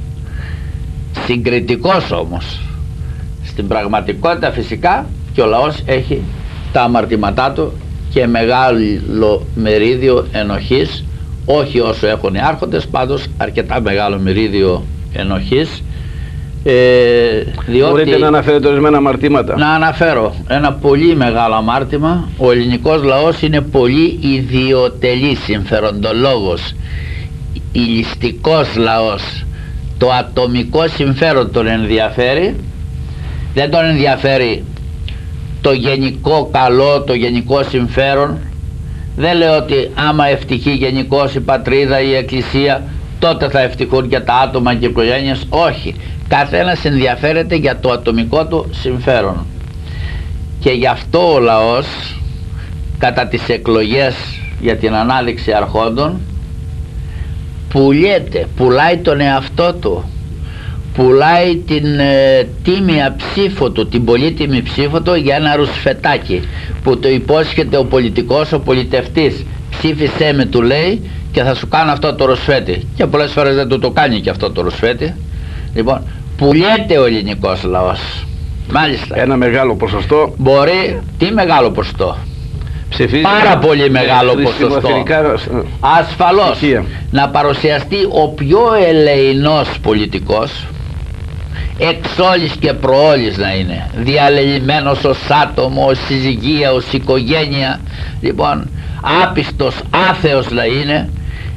Speaker 1: Συγκριτικός όμως. Στην πραγματικότητα φυσικά και ο λαός έχει τα αμαρτήματά του και μεγάλο μερίδιο ενοχής, όχι όσο έχουν οι άρχοντες, πάντως αρκετά μεγάλο μερίδιο ενοχής. Ε, διότι,
Speaker 2: μπορείτε να αναφέρετε ορισμένα αμαρτήματα?
Speaker 1: Να αναφέρω ένα πολύ μεγάλο αμάρτημα. Ο ελληνικός λαός είναι πολύ ιδιοτελής, συμφεροντολόγος, ηλιστικός λαός. Το ατομικό συμφέρον τον ενδιαφέρει, δεν τον ενδιαφέρει το γενικό καλό, το γενικό συμφέρον. Δεν λέω ότι άμα ευτυχεί γενικώς η πατρίδα, η εκκλησία, τότε θα ευτυχούν και τα άτομα και οι οικογένειες. Όχι, καθένας ενδιαφέρεται για το ατομικό του συμφέρον, και γι' αυτό ο λαός κατά τις εκλογές για την ανάδειξη αρχόντων πουλιέται, πουλάει τον εαυτό του, πουλάει την ε, τίμια ψήφο του, την πολύτιμη ψήφο του για ένα ρουσφετάκι που το υπόσχεται ο πολιτικός, ο πολιτευτής. Ψήφισέ με, του λέει, και θα σου κάνω αυτό το ρουσφέτη, και πολλές φορές δεν του το κάνει και αυτό το ρουσφέτη. Λοιπόν, πουλιέται ο ελληνικός λαός. Μάλιστα.
Speaker 2: Ένα μεγάλο ποσοστό.
Speaker 1: Μπορεί, τι μεγάλο ποσοστό?
Speaker 2: Ψηφίζει
Speaker 1: πάρα πολύ μεγάλο ποσοστό. Ασφαλώς στοιχεία. Να παρουσιαστεί ο πιο ελεηνός πολιτικός, εξ όλης και προόλης να είναι, διαλελειμμένος ως άτομο, ως συζυγία, ως οικογένεια, λοιπόν άπιστος, άθεος να είναι,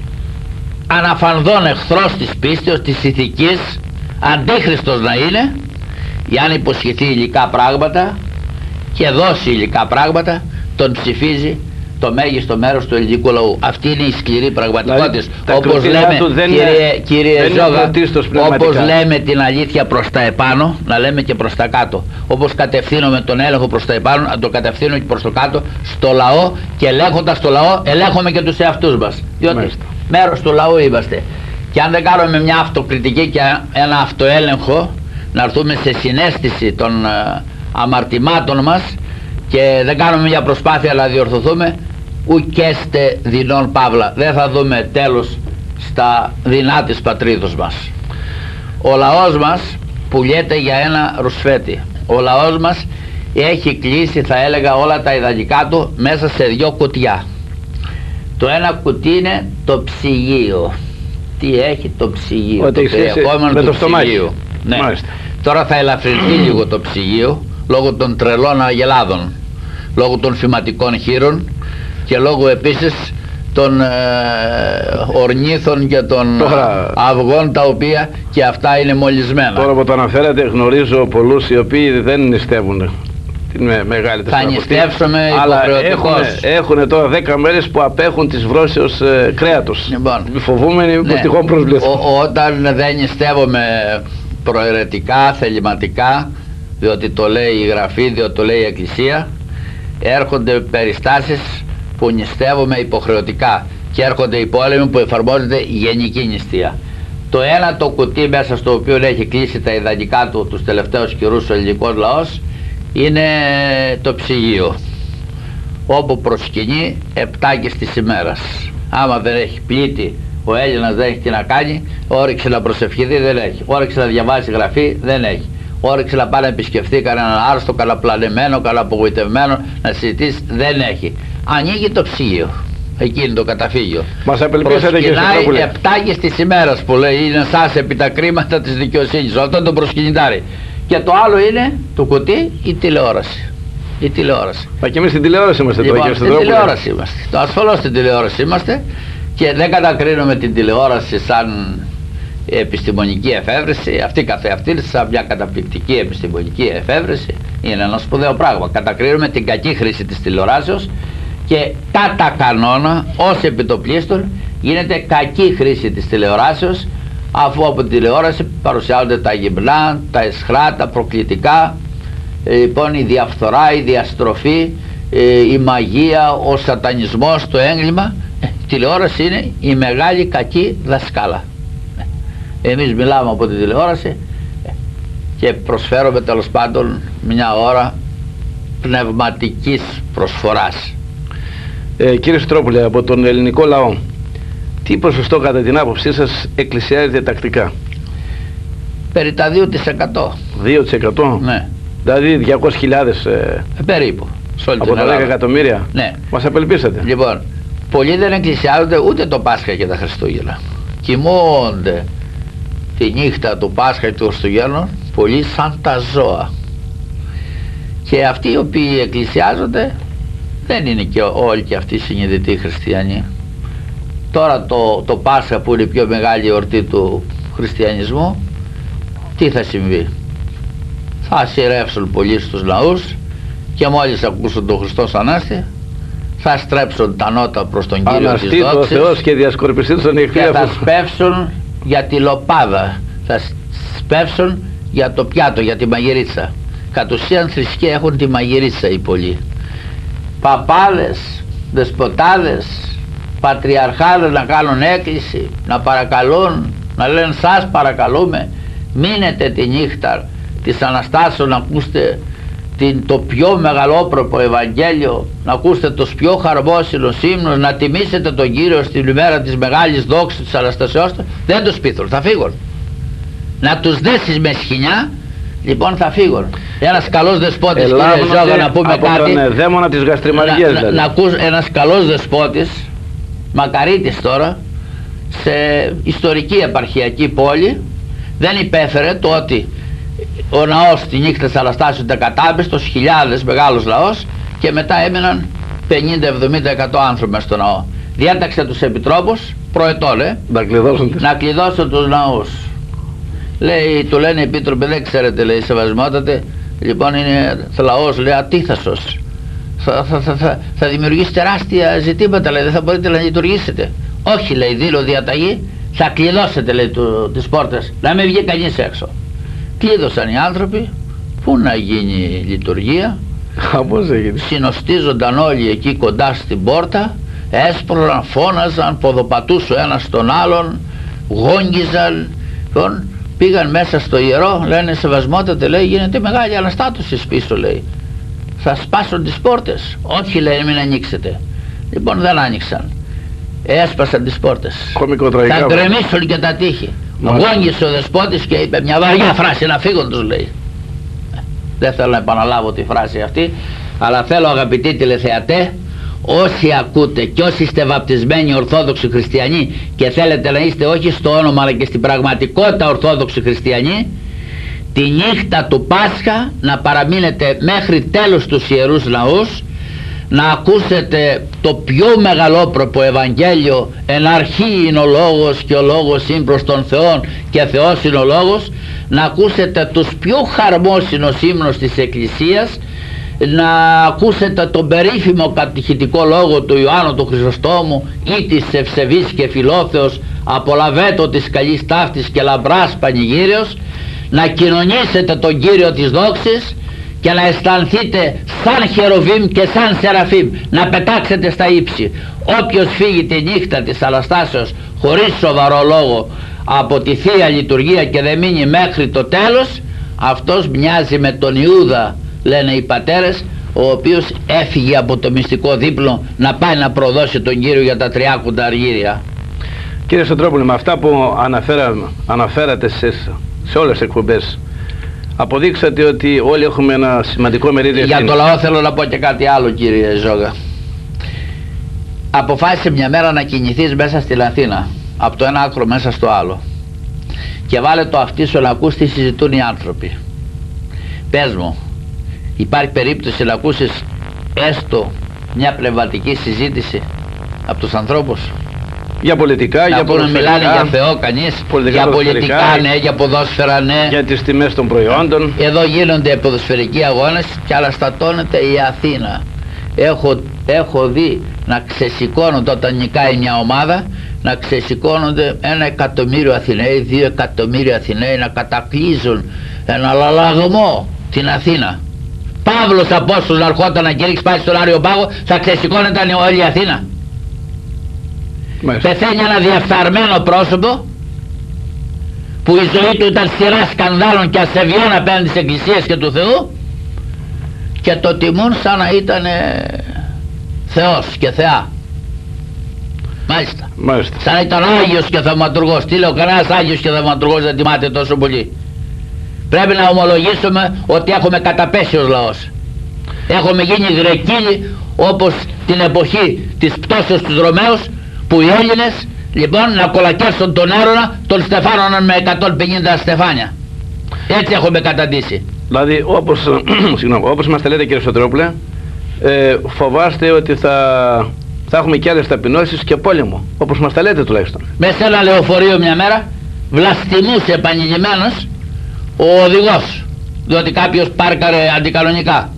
Speaker 1: αναφανδόν εχθρός της πίστεως, της ηθικής, αντίχριστος να είναι, για αν υποσχεθεί υλικά πράγματα και δώσει υλικά πράγματα, τον ψηφίζει το μέγιστο μέρος του ελληνικού λαού. Αυτή είναι η σκληρή πραγματικότητα. Όπως λέμε, κύριε, κύριε Ζόγα, όπως λέμε την αλήθεια προς τα επάνω, να λέμε και προς τα κάτω. Όπως κατευθύνουμε τον έλεγχο προς τα επάνω, να το κατευθύνουμε και προς το κάτω, στο λαό, και ελέγχοντας το λαό, ελέγχουμε και τους εαυτούς μας. Διότι Μάλιστα. μέρος του λαού είμαστε. Και αν δεν κάνουμε μια αυτοκριτική και ένα αυτοέλεγχο, να έρθουμε σε συναίσθηση των uh, αμαρτημάτων μας, και δεν κάνουμε μια προσπάθεια να διορθωθούμε, ουκέστε δεινών παύλα, δεν θα δούμε τέλος στα δεινά της πατρίδος μας. Ο λαός μας πουλιέται για ένα ρουσφέτη. Ο λαός μας έχει κλείσει, θα έλεγα, όλα τα ιδανικά του μέσα σε δυο κουτιά. Το ένα κουτί είναι το ψυγείο. Τι έχει το ψυγείο?
Speaker 2: Ότι
Speaker 1: το περιεχόμενο
Speaker 2: με
Speaker 1: του
Speaker 2: το στομάχι.
Speaker 1: ψυγείου. Ναι.
Speaker 2: Μάλιστα.
Speaker 1: Τώρα θα ελαφρυνθεί λίγο το ψυγείο λόγω των τρελών αγελάδων, λόγω των φυματικών χείρων και λόγω επίσης των ε, ορνήθων και των
Speaker 2: τώρα,
Speaker 1: αυγών, τα οποία και αυτά είναι μολυσμένα.
Speaker 2: Τώρα που το αναφέρατε, γνωρίζω πολλούς οι οποίοι δεν νηστεύουν την με, μεγάλη
Speaker 1: θα νηστεύσουμε
Speaker 2: υποχρεωτικώς. Έχουν τώρα δέκα μέρες που απέχουν της βρώσεως ε, κρέατος.
Speaker 1: Λοιπόν,
Speaker 2: φοβούμενοι μήπως
Speaker 1: ναι,
Speaker 2: τυχόν προσβληθούν.
Speaker 1: Όταν δεν νηστεύουμε προαιρετικά, θεληματικά, διότι το λέει η Γραφή, διότι το λέει η Εκκλησία, έρχονται περιστάσεις που νηστεύουμε υποχρεωτικά και έρχονται οι πόλεμοι που εφαρμόζεται γενική νηστεία. Το ένα το κουτί μέσα στο οποίο έχει κλείσει τα ιδανικά του τους τελευταίους καιρούς ο ελληνικός λαός είναι το ψυγείο, όπου προσκυνεί επτάκες της ημέρας. Άμα δεν έχει πλήτη ο Έλληνας, δεν έχει τι να κάνει, όρεξη να προσευχηθεί δεν έχει, όρεξη να διαβάσει γραφή δεν έχει, όρεξη να πάει να επισκεφθεί κανέναν άρρωστο, καλαπλανεμένο, καλαπογοητευμένο, να συζητήσει δεν έχει. Ανοίγει το ψυγείο, εκεί είναι το καταφύγιο.
Speaker 2: Μας απελπίσατε και
Speaker 1: προσκυνάει επτάκες της ημέρας που λέει, είναι σας επί τα κρίματα της δικαιοσύνης. Αυτό είναι το προσκυνητάρι. Και το άλλο είναι το κουτί, η τηλεόραση. Η τηλεόραση.
Speaker 2: Μα και εμείς στην τηλεόραση είμαστε
Speaker 1: λοιπόν,
Speaker 2: τώρα.
Speaker 1: Στην τηλεόραση είμαστε. Το ασφαλώς στην τηλεόραση είμαστε και δεν κατακρίνουμε την τηλεόραση σαν επιστημονική εφεύρεση. Αυτή καθεαυτή σαν μια καταπληκτική επιστημονική εφεύρεση είναι ένα σπουδαίο πράγμα. Κατακρίνουμε την κακή χρήση της τηλεοράσεως και κατά κανόνα ως επιτοπλίστων γίνεται κακή χρήση της τηλεοράσεως, αφού από την τηλεόραση παρουσιάζονται τα γυμνά, τα αισχρά, τα προκλητικά, λοιπόν η διαφθορά, η διαστροφή, η μαγεία, ο σατανισμός, το έγκλημα. Η τηλεόραση είναι η μεγάλη κακή δασκάλα. Εμείς μιλάμε από την τηλεόραση και προσφέρουμε τέλος πάντων μια ώρα πνευματικής προσφοράς.
Speaker 2: Ε, κύριε Στρόπουλε, από τον ελληνικό λαό, τι ποσοστό κατά την άποψή σας εκκλησιάζεται τακτικά?
Speaker 1: Περί τα δύο τοις εκατό.
Speaker 2: δύο τοις εκατό?
Speaker 1: Ναι.
Speaker 2: Δηλαδή διακόσιες χιλιάδες ε,
Speaker 1: ε, περίπου.
Speaker 2: Από τα δέκα εκατομμύρια.
Speaker 1: Ναι.
Speaker 2: Μας απελπίσατε.
Speaker 1: Λοιπόν, πολλοί δεν εκκλησιάζονται ούτε το Πάσχα και τα Χριστούγεννα. Κοιμώνται τη νύχτα του Πάσχα και του Χριστουγέννων πολλοί σαν τα ζώα. Και αυτοί οι οποίοι εκκλησιάζονται δεν είναι και όλοι και αυτοί συνειδητοί χριστιανοί. Τώρα το, το Πάσχα που είναι η πιο μεγάλη εορτή του χριστιανισμού, τι θα συμβεί? Θα σειρεύσουν πολλοί στους λαούς και μόλις ακούσουν τον Χριστό Ανάστη θα στρέψουν τα νότα προς τον Κύριο
Speaker 2: Αναστεί
Speaker 1: της δόξης
Speaker 2: το Θεός και διασκορπιστεί τον εχθρό,
Speaker 1: και θα σπεύσουν για τη λοπάδα, θα σπεύσουν για το πιάτο, για τη μαγειρίτσα. Κατ' ουσίαν θρησκεία έχουν τη μαγειρίτσα οι πολλοί. Παπάδες, δεσποτάδες, πατριαρχάδες να κάνουν έκκληση, να παρακαλούν, να λένε σας παρακαλούμε, μείνετε τη νύχτα της Αναστάσεως να ακούσετε την, το πιο μεγαλόπρεπο Ευαγγέλιο, να ακούσετε τους πιο χαρμόσυνους ύμνους, να τιμήσετε τον Κύριο στην ημέρα της μεγάλης δόξης της Αναστασεώς. Δεν τους πείθουν, θα φύγουν. Να τους δέσεις με σχοινιά, λοιπόν θα φύγουν. Ένας καλός δεσπότης, κύριε Ζώγα, να πούμε
Speaker 2: από
Speaker 1: κάτι,
Speaker 2: τον δαίμονα της γαστριμαργίας,
Speaker 1: να,
Speaker 2: δηλαδή.
Speaker 1: να, να ακούς ένας καλός δεσπότης, μακαρίτης τώρα, σε ιστορική επαρχιακή πόλη, δεν υπέφερε το ότι ο ναός τη νύχτα της Αναστάσεως ήταν κατάπιστος, χιλιάδες, μεγάλος λαός, και μετά έμειναν πενήντα εβδομήντα τοις εκατό άνθρωποι μες στο ναό. Διάταξε τους επιτρόπους προετών, ε,
Speaker 2: να κλειδώσουν,
Speaker 1: να κλειδώσουν τους ναούς. Λέει, του λένε οι επίτροποι, δεν ξέρετε, λέει, σεβασμότατε, λοιπόν είναι λαός, λέει, ατίθασος. Θα, θα, θα, θα, θα δημιουργήσει τεράστια ζητήματα, λέει, δεν θα μπορείτε να λειτουργήσετε. Όχι, λέει, δήλω διαταγή, θα κλειδώσετε, λέει, του, τις πόρτες, να μην βγει κανείς έξω. Κλείδωσαν οι άνθρωποι, πού να γίνει λειτουργία, συνοστίζονταν όλοι εκεί κοντά στην πόρτα, έσπρωλαν, φώναζαν, ποδοπατούσε ο ένας τον άλλον, γόγγιζαν, λοιπόν, πήγαν μέσα στο ιερό, λένε σεβασμότατε, λέει, γίνεται μεγάλη αναστάτωση πίσω, λέει, θα σπάσουν τις πόρτες. Όχι, λέει, μην ανοίξετε. Λοιπόν, δεν άνοιξαν, έσπασαν τις πόρτες, θα γκρεμίσουν και τα τείχη. Γόγγισε ο δεσπότης και είπε μια βαριά φράση, να φύγουν, τους λέει. Δεν θέλω να επαναλάβω τη φράση αυτή, αλλά θέλω, αγαπητοί τηλεθεατέ, όσοι ακούτε και όσοι είστε βαπτισμένοι Ορθόδοξοι Χριστιανοί και θέλετε να είστε όχι στο όνομα αλλά και στην πραγματικότητα Ορθόδοξοι Χριστιανοί, τη νύχτα του Πάσχα να παραμείνετε μέχρι τέλος τους Ιερούς Ναούς, να ακούσετε το πιο μεγαλόπρεπο Ευαγγέλιο, εν αρχή είναι ο Λόγος και ο Λόγος είναι προς τον Θεόν και Θεός είναι ο Λόγος, να ακούσετε τους πιο χαρμόσυνους ύμνους της Εκκλησίας, να ακούσετε τον περίφημο κατηχητικό λόγο του Ιωάννου του Χρυσοστόμου ή της ευσεβής και φιλόθεος απολαβέτω της καλής ταύτης και λαμπράς πανηγύριος, να κοινωνήσετε τον Κύριο της δόξης και να αισθανθείτε σαν χεροβίμ και σαν σεραφίμ, να πετάξετε στα ύψη. Όποιος φύγει τη νύχτα της Αναστάσεως χωρίς σοβαρό λόγο από τη Θεία Λειτουργία και δεν μείνει μέχρι το τέλος, αυτός μοιάζει με τον Ιούδα, λένε οι πατέρες, ο οποίος έφυγε από το μυστικό δίπλο να πάει να προδώσει τον Κύριο για τα τριάκοντα αργύρια.
Speaker 2: Κύριε Σωτρόπουλε, με αυτά που αναφέρα, αναφέρατε σε, σε όλες τις εκπομπές, αποδείξατε ότι όλοι έχουμε ένα σημαντικό μερίδιο ευθύνης.
Speaker 1: Για το λαό θέλω να πω και κάτι άλλο, κύριε Ζόγα. Αποφάσισε μια μέρα να κινηθείς μέσα στην Αθήνα, από το ένα άκρο μέσα στο άλλο, και βάλε το αυτί σου να ακούς τι συζητούν οι άνθρωποι. Πες μου, υπάρχει περίπτωση να ακούσεις έστω μια πνευματική συζήτηση από τους ανθρώπους?
Speaker 2: Για πολιτικά,
Speaker 1: να
Speaker 2: για ποδοσφαιρικά.
Speaker 1: Μιλάνε για Θεό κανείς,
Speaker 2: πολιτικά,
Speaker 1: για πολιτικά ναι, για ποδόσφαιρα ναι.
Speaker 2: Για τις τιμές των προϊόντων.
Speaker 1: Εδώ γίνονται ποδοσφαιρικοί αγώνες και αναστατώνεται η Αθήνα. Έχω, έχω δει να ξεσηκώνονται όταν νικάει μια ομάδα, να ξεσηκώνονται ένα εκατομμύριο Αθηναίοι, δύο εκατομμύρια Αθηναίοι να κατακλείζουν ένα λαλαγμό την Αθήνα. Παύλος Απόστολος να ερχόταν να κηρύξει πάλι στον Άριο Πάγο, θα ξεσηκώνονταν όλη η Αθήνα. Μάλιστα. Πεθαίνει ένα διαφθαρμένο πρόσωπο που η ζωή του ήταν σειρά σκανδάλων και ασεβιών απέναντι στις εκκλησίες και του Θεού, και το τιμούν σαν να ήταν Θεός και Θεά. Μάλιστα.
Speaker 2: Μάλιστα.
Speaker 1: Σαν να ήταν Άγιος και Θαυματουργός. Τι λέω, κανένας Άγιος και Θαυματουργός δεν τιμάται τόσο πολύ. Πρέπει να ομολογήσουμε ότι έχουμε καταπέσει ως λαός. Έχουμε γίνει γρεκίλοι όπως την εποχή της πτώσεως τους Ρωμαίους, που οι Έλληνες λοιπόν να κολακεύσουν τον Έρωνα, τον στεφάνωναν με εκατόν πενήντα στεφάνια. Έτσι έχουμε καταντήσει.
Speaker 2: Δηλαδή όπως, συγγνώμη, όπως μας τα λέτε, κύριε Σωτρόπουλε, ε, φοβάστε ότι θα, θα έχουμε και άλλες ταπεινώσεις και πόλεμο, όπως μας τα λέτε τουλάχιστον.
Speaker 1: Μέσα σε ένα λεωφορείο μια μέρα βλαστημούσε επανειλημμένος ο οδηγός, διότι κάποιος πάρκαρε αντικανονικά.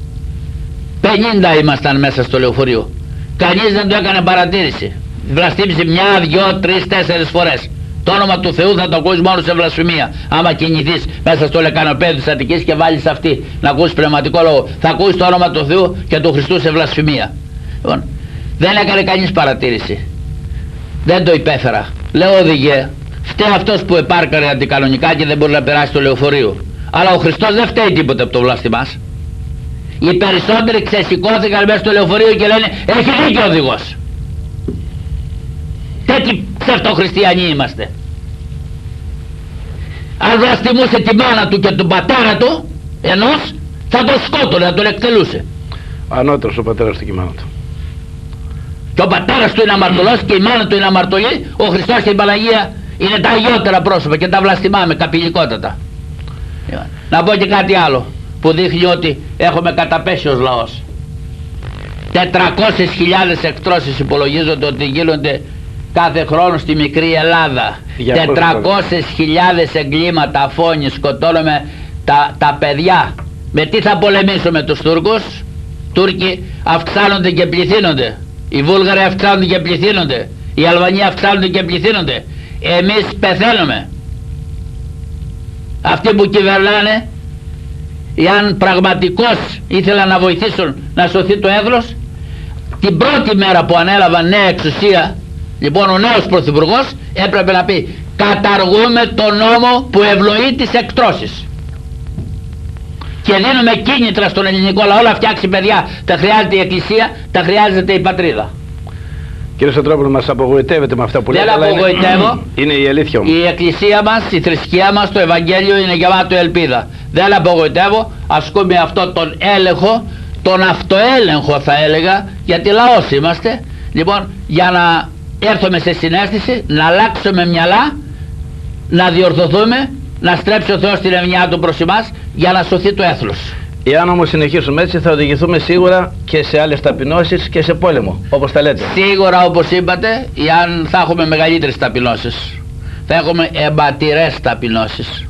Speaker 1: πενήντα ήμασταν μέσα στο λεωφορείο, κανείς δεν το έκανε παρατήρηση. Βλαστήμισε μια, δυο, τρεις, τέσσερις φορές. Το όνομα του Θεού θα το ακούεις μόνο σε βλασφημία. Άμα κινηθείς μέσα στο λεκανοπέδιο της Αττικής και βάλεις αυτή να ακούσεις πνευματικό λόγο, θα ακούεις το όνομα του Θεού και του Χριστού σε βλασφημία. Λοιπόν, δεν έκανε κανείς παρατήρηση. Δεν το υπέφερα. Λέω, οδηγέ, φταίει αυτός που επάρκαρε αντικανονικά και δεν μπορεί να περάσει το λεωφορείο. Αλλά ο Χριστός δεν φταίει τίποτα από το βλάστημάς. Οι περισσότεροι ξεσηκώθηκαν μέσα στο λεωφορείο και λένε, έχει δίκιο ο οδηγός. Τέτοιοι ψευτοχριστιανοί είμαστε. Αν βλαστημούσε τη μάνα του και τον πατέρα του ενός, θα τον σκότωνε, θα τον εκτελούσε.
Speaker 2: Ανώτερος ο πατέρας του και η μάνα του.
Speaker 1: Και ο πατέρας του είναι αμαρτωλός και η μάνα του είναι αμαρτωλή. Ο Χριστός και η Παναγία είναι τα αγιότερα πρόσωπα και τα βλαστημάμε καπηλικότατα. Να πω και κάτι άλλο που δείχνει ότι έχουμε καταπέσει ως λαός. τετρακόσιες χιλιάδες εκτρώσεις υπολογίζονται ότι γίνονται κάθε χρόνο στη μικρή Ελλάδα. τετρακόσιες χιλιάδες εγκλήματα αφώνει, σκοτώνουμε τα, τα παιδιά. Με τι θα πολεμήσουμε τους Τούρκους? Τούρκοι αυξάνονται και πληθύνονται. Οι Βούλγαροι αυξάνονται και πληθύνονται. Οι Αλβανοί αυξάνονται και πληθύνονται. Εμείς πεθαίνουμε. Αυτοί που κυβερνάνε, εάν πραγματικώς ήθελαν να βοηθήσουν να σωθεί το έθνος, την πρώτη μέρα που ανέλαβαν νέα εξουσία, λοιπόν ο νέος πρωθυπουργός έπρεπε να πει, καταργούμε τον νόμο που ευνοεί τις εκτρώσεις και δίνουμε κίνητρα στον ελληνικό λαό να φτιάξει παιδιά. Τα χρειάζεται η Εκκλησία, τα χρειάζεται η πατρίδα.
Speaker 2: Κύριε Σωτρόπουλο, μας απογοητεύετε με αυτά που λέτε?
Speaker 1: Δεν απογοητεύω.
Speaker 2: Είναι, είναι η αλήθεια όμως.
Speaker 1: Η Εκκλησία μας, η θρησκεία μας, το Ευαγγέλιο είναι γεμάτο ελπίδα. Δεν απογοητεύω. Ασκούμε αυτό τον έλεγχο, το τον αυτοέλεγχο, θα έλεγα, γιατί λαός είμαστε, λοιπόν, για να έρθουμε σε συναίσθηση, να αλλάξουμε μυαλά, να διορθωθούμε, να στρέψει ο Θεός την ευνοιά του προς εμάς για να σωθεί το έθνος.
Speaker 2: Εάν όμως συνεχίσουμε έτσι, θα οδηγηθούμε σίγουρα και σε άλλες ταπεινώσεις και σε πόλεμο, όπως τα λέτε.
Speaker 1: Σίγουρα, όπως είπατε, εάν θα έχουμε μεγαλύτερες ταπεινώσεις, θα έχουμε εμπατηρές ταπεινώσεις.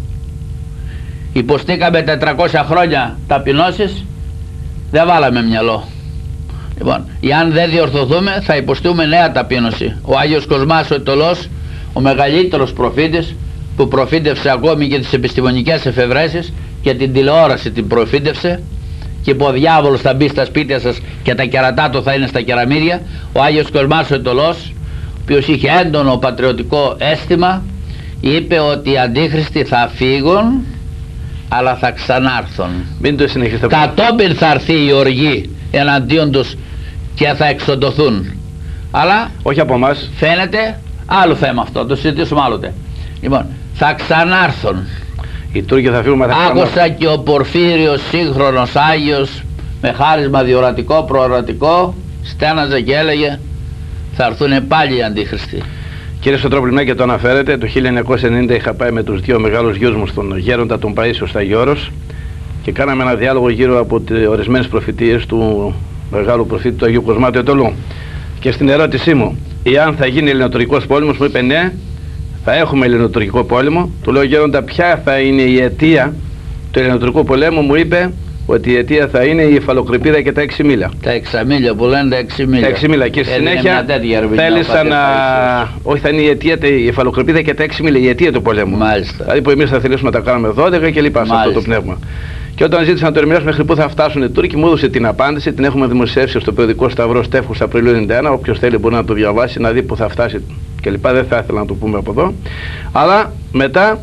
Speaker 1: Υποστήκαμε τετρακόσια χρόνια ταπεινώσεις, δεν βάλαμε μυαλό. Λοιπόν, εάν δεν διορθωθούμε, θα υποστούμε νέα ταπείνωση. Ο Άγιος Κοσμάς ο Αιτωλός, ο μεγαλύτερος προφήτης, που προφήτευσε ακόμη και τις επιστημονικές εφευρέσεις και την τηλεόραση την προφήτευσε, και που ο διάβολος θα μπει στα σπίτια σας και τα κερατά του θα είναι στα κεραμίδια. Ο Άγιος Κοσμάς ο Αιτωλός, ο οποίος είχε έντονο πατριωτικό αίσθημα, είπε ότι οι αντίχριστοι θα φύγουν αλλά θα ξανάρθουν.
Speaker 2: Μην το συνεχίσετε.
Speaker 1: Κατόπιν θα έρθει η οργή εναντίον τους και θα εξοντωθούν. Αλλά
Speaker 2: όχι από εμάς.
Speaker 1: Φαίνεται άλλο θέμα αυτό, το συζητήσουμε άλλοτε. Λοιπόν, θα ξανάρθουν.
Speaker 2: Οι Τούρκοι θα φύγουν, θα ξανάρθουν.
Speaker 1: Άκουσα και ο Πορφύριος, σύγχρονος Άγιος, με χάρισμα διορατικό, προορατικό, στέναζε και έλεγε θα έρθουν πάλι οι αντίχριστοι.
Speaker 2: Κύριε Σωτρόπουλε, μια και το αναφέρετε, το χίλια εννιακόσια ενενήντα είχα πάει με τους δύο μεγάλους γιους μου στον Γέροντα τον Παΐσιο στα Γιώρος και κάναμε ένα διάλογο γύρω από τις ορισμένες προφητείες του μεγάλου προφήτη του Αγίου Κοσμάτου Αιτωλού. Και στην ερώτησή μου, εάν θα γίνει ελληνοτουρκικός πόλεμος, μου είπε ναι, θα έχουμε ελληνοτουρκικό πόλεμο. Του λέω, Γέροντα, ποια θα είναι η αιτία του ελληνοτουρκικού πολέμου? Μου είπε ότι η αιτία θα είναι η υφαλοκρηπίδα και τα έξι μήλα.
Speaker 1: Τα εξαμήλια που λένε τα έξι μήλια.
Speaker 2: Τα έξι μήλα. Και στη συνέχεια θέλησαν να. Όχι, θα είναι η αιτία, η υφαλοκρηπίδα και τα έξι μήλια, η αιτία του πολέμου.
Speaker 1: Μάλιστα.
Speaker 2: Δηλαδή που εμείς θα θελήσουμε να τα κάνουμε δώδεκα και λοιπά σε αυτό το πνεύμα. Και όταν ζήτησα να το ερμηνεύσω μέχρι πού θα φτάσουν οι Τούρκοι, μου έδωσε την απάντηση. Την έχουμε δημοσιεύσει στο περιοδικό Σταυρός Τεύχους Απριλίου ενενήντα ένα. Όποιος θέλει μπορεί να το διαβάσει, να δει πού θα φτάσει κλπ. Δεν θα ήθελα να το πούμε από εδώ. Αλλά μετά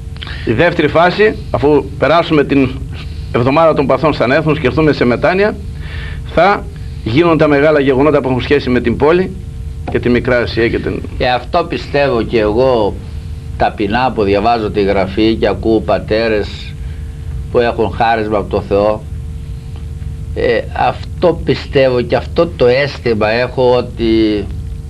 Speaker 2: η δεύτερη φάση, αφού περάσουμε την εβδομάδα των παθών σαν έθνος και έρθουμε σε μετάνοια, θα γίνουν τα μεγάλα γεγονότα που έχουν σχέση με την πόλη και τη Μικρά Ασία και την...
Speaker 1: Και αυτό πιστεύω και εγώ ταπεινά που διαβάζω τη Γραφή και ακούω πατέρες που έχουν χάρισμα από το Θεό. Ε, αυτό πιστεύω και αυτό το αίσθημα έχω, ότι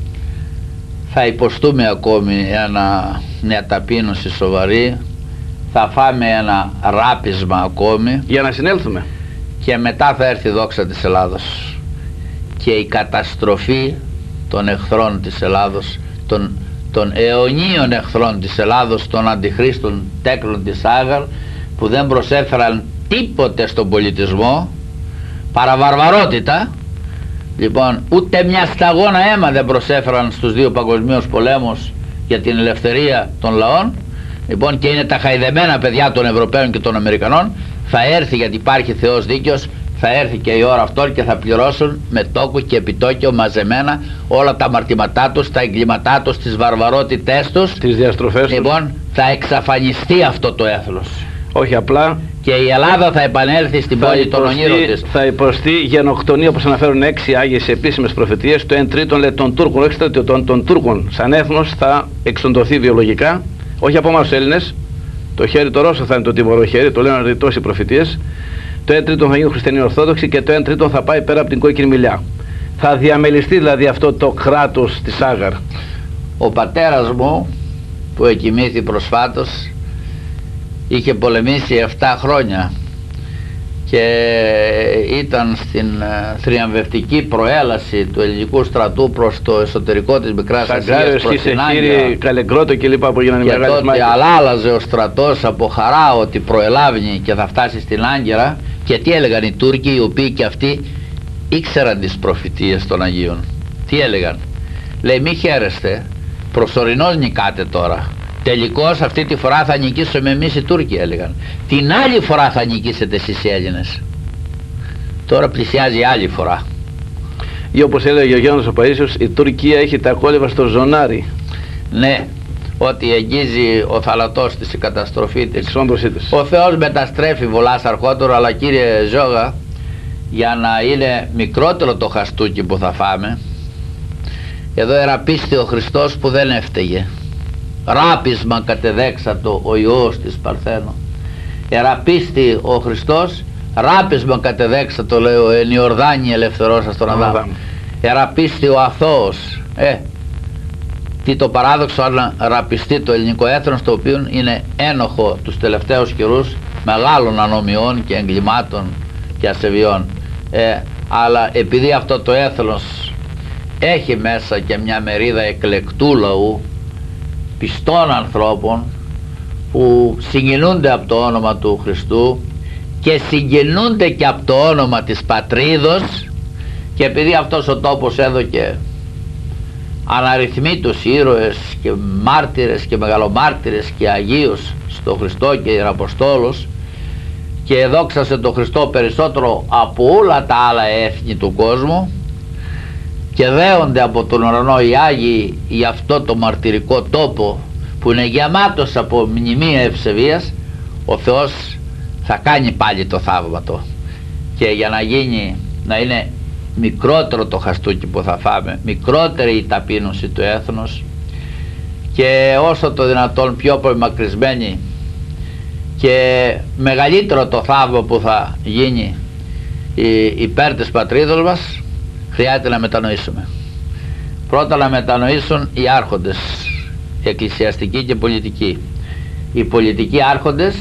Speaker 1: θα υποστούμε ακόμη ένα, μια ταπείνωση σοβαρή, θα φάμε ένα ράπισμα ακόμη
Speaker 2: για να συνέλθουμε,
Speaker 1: και μετά θα έρθει η δόξα της Ελλάδος και η καταστροφή των εχθρών της Ελλάδος, των, των αιωνίων εχθρών της Ελλάδος, των αντιχρίστων τέκνων της Άγαρ, που δεν προσέφεραν τίποτε στον πολιτισμό παρά βαρβαρότητα. Λοιπόν, ούτε μια σταγόνα αίμα δεν προσέφεραν στους δύο παγκοσμίους πολέμους για την ελευθερία των λαών. Λοιπόν, και είναι τα χαϊδεμένα παιδιά των Ευρωπαίων και των Αμερικανών. Θα έρθει, γιατί υπάρχει Θεός δίκαιος, θα έρθει και η ώρα αυτών και θα πληρώσουν με τόκο και επιτόκιο μαζεμένα όλα τα αμαρτήματά τους, τα εγκλήματά τους, τις βαρβαρότητές τους,
Speaker 2: τις διαστροφές τους.
Speaker 1: Λοιπόν, θα εξαφανιστεί αυτό το έθνος.
Speaker 2: Όχι απλά.
Speaker 1: Και η Ελλάδα θα επανέλθει στην πόλη των ονείρων της.
Speaker 2: Θα υποστεί γενοκτονία, όπως αναφέρουν έξι Άγιες επίσημες προφητείες. Το εν τρίτον, λέει, των Τούρκων, όχι στρατιωτών, των Τούρκων σαν έθνος θα εξοντωθεί βιολογικά. Όχι από εμάς τους Έλληνες. Το χέρι το Ρώσο θα είναι το τιμωρό χέρι, το λένε ρητός οι προφητείες. Το εν τρίτον θα γίνουν χριστιανοί Ορθόδοξοι και το εν τρίτον θα πάει πέρα από την κόκκινη μιλιά. Θα διαμελιστεί δηλαδή αυτό το κράτος της Άγαρ.
Speaker 1: Ο πατέρας μου που εκοιμήθη προσφάτως είχε πολεμήσει επτά χρόνια και ήταν στην θριαμβευτική προέλαση του ελληνικού στρατού προς το εσωτερικό της Μικράς Ασίας, προς την Άγκυρα,
Speaker 2: Καλεγκρότο και λοιπά που έγιναν
Speaker 1: και
Speaker 2: μεγάλες
Speaker 1: τότε αλλάλαζε ο στρατός από χαρά ότι προελάβει και θα φτάσει στην Άγκυρα. Και τι έλεγαν οι Τούρκοι, οι οποίοι και αυτοί ήξεραν τις προφητείες των Αγίων? Τι έλεγαν? Λέει, μη χαίρεστε, προσωρινώς νικάτε τώρα, τελικώς αυτή τη φορά θα νικήσουμε εμείς οι Τούρκοι, έλεγαν. Την άλλη φορά θα νικήσετε εσείς οι Έλληνες. Τώρα πλησιάζει η άλλη φορά.
Speaker 2: Ή όπως έλεγε ο Γιάννης ο Παΐσιος, η Τουρκία έχει τα κόλληβα στο ζωνάρι.
Speaker 1: Ναι, ότι εγγίζει ο θαλατός της, η καταστροφή της.
Speaker 2: της.
Speaker 1: Ο Θεός μεταστρέφει βολάς αρχότερο, αλλά κύριε Ζώγα, για να είναι μικρότερο το χαστούκι που θα φάμε, εδώ εραπίστη ο Χριστός που δεν έφταιγε. Ράπισμα κατεδέξατο ο Υιός της Παρθένου. Εραπίστη ο Χριστός, Ράπισμα κατεδέξα το λέω, εν Ιορδάνη ελευθερώσας τον Αδάμ. Εραπίστη ο αθώος. Ε, τι το παράδοξο αν ραπιστεί το ελληνικό έθνος, το οποίο είναι ένοχο τους τελευταίους καιρούς μεγάλων ανομιών και εγκλημάτων και ασεβιών. Ε, αλλά επειδή αυτό το έθνος έχει μέσα και μια μερίδα εκλεκτού λαού, πιστών ανθρώπων που συγκινούνται από το όνομα του Χριστού και συγκινούνται και από το όνομα της πατρίδος, και επειδή αυτός ο τόπος έδωκε αναριθμήτους ήρωες και μάρτυρες και μεγαλομάρτυρες και αγίους στο Χριστό και Ιεραποστόλους, και δόξασε τον Χριστό περισσότερο από όλα τα άλλα έθνη του κόσμου, και δέονται από τον ουρανό οι Άγιοι για αυτό το μαρτυρικό τόπο που είναι γεμάτος από μνημεία ευσεβίας, ο Θεός θα κάνει πάλι το θαύμα του. Και για να γίνει, να είναι μικρότερο το χαστούκι που θα φάμε, μικρότερη η ταπείνωση του έθνους, και όσο το δυνατόν πιο απομακρυσμένη, και μεγαλύτερο το θαύμα που θα γίνει υπέρ της πατρίδος μας, χρειάζεται να μετανοήσουμε. Πρώτα να μετανοήσουν οι άρχοντες, οι εκκλησιαστικοί και πολιτικοί. Οι πολιτικοί άρχοντες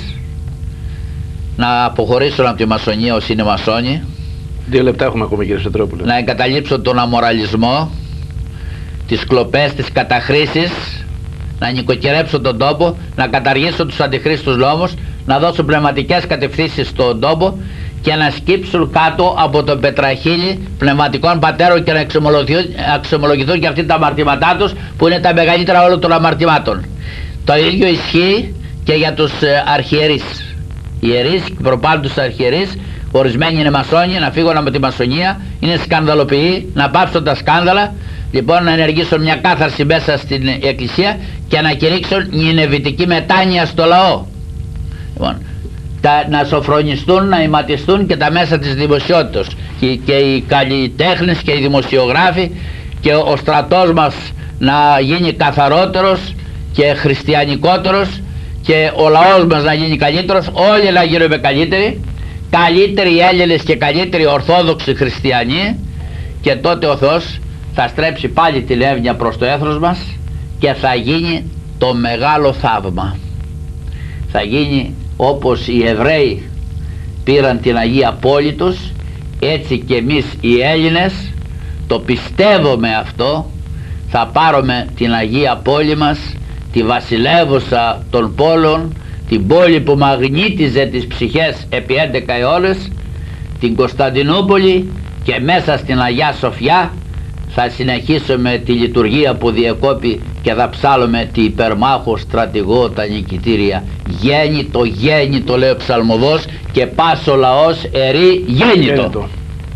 Speaker 1: να αποχωρήσουν από τη μασονία όσοι είναι μασόνοι.
Speaker 2: Δύο λεπτά έχουμε ακόμα, κύριε Σωτηρόπουλε.
Speaker 1: Να εγκαταλείψουν τον αμοραλισμό, τις κλοπές, τις καταχρήσεις, να νοικοκυρέψουν τον τόπο, να καταργήσουν τους αντιχρίστους νόμους, να δώσουν πνευματικές κατευθύνσεις στον τόπο και να σκύψουν κάτω από το πετραχύλι πνευματικών πατέρων και να αξιομολογηθούν και αυτοί τα αμαρτήματά τους, που είναι τα μεγαλύτερα όλων των αμαρτημάτων. Το ίδιο ισχύει και για τους αρχιερείς. Οι ιερείς προπάλλουν τους αρχιερείς, ορισμένοι είναι μασόνοι, να φύγουν από τη μασονία, είναι σκανδαλοποιοί, να πάψουν τα σκάνδαλα, λοιπόν να ενεργήσουν μια κάθαρση μέσα στην εκκλησία και να κηρύξουν νινεβιτική μετάνοια στο λαό. Λοιπόν, τα, να σοφρονιστούν, να ηματιστούν και τα μέσα της δημοσιότητας, και, και οι καλλιτέχνες και οι δημοσιογράφοι, και ο, ο στρατός μας να γίνει καθαρότερος και χριστιανικότερος, και ο λαός μας να γίνει καλύτερος, όλοι να γίνουμε καλύτεροι, καλύτεροι Έλληνες και καλύτεροι Ορθόδοξοι χριστιανοί, και τότε ο Θεός θα στρέψει πάλι την εύνοια προς το έθνος μας και θα γίνει το μεγάλο θαύμα. Θα γίνει όπως οι Εβραίοι πήραν την Αγία Πόλη τους, έτσι και εμείς οι Έλληνες το πιστεύουμε αυτό, θα πάρουμε την Αγία Πόλη μας, τη βασιλεύουσα των πόλων, την πόλη που μαγνήτιζε τις ψυχές επί έντεκα αιώνες, την Κωνσταντινούπολη, και μέσα στην Αγία Σοφιά θα συνεχίσουμε τη λειτουργία που διεκόπη και θα ψάλλουμε τη υπερμάχο στρατηγό τα νικητήρια. Γέννητο, γέννητο λέει ο ψαλμοδός, και πας ο λαός ερεί γέννητο. Γέννητο.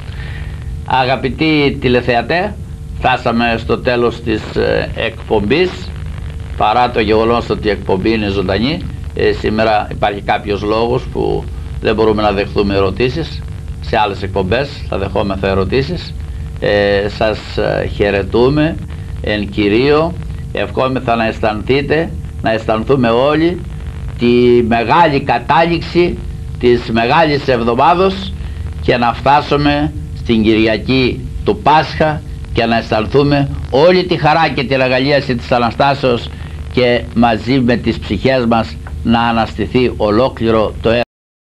Speaker 1: Αγαπητοί τηλεθεατέ, φτάσαμε στο τέλος της ε, εκπομπής, παρά το γεγονός ότι η εκπομπή είναι ζωντανή. Ε, σήμερα υπάρχει κάποιος λόγος που δεν μπορούμε να δεχθούμε ερωτήσεις. Σε άλλες εκπομπές θα δεχόμεθα ερωτήσεις. Ε, σας χαιρετούμε εν Κυρίω, ευχόμεθα να αισθανθείτε, να αισθανθούμε όλοι τη μεγάλη κατάληξη της Μεγάλης Εβδομάδος, και να φτάσουμε στην Κυριακή του Πάσχα και να αισθανθούμε όλη τη χαρά και την αγαλίαση της Αναστάσεως, και μαζί με τις ψυχές μας να αναστηθεί ολόκληρο το έργο.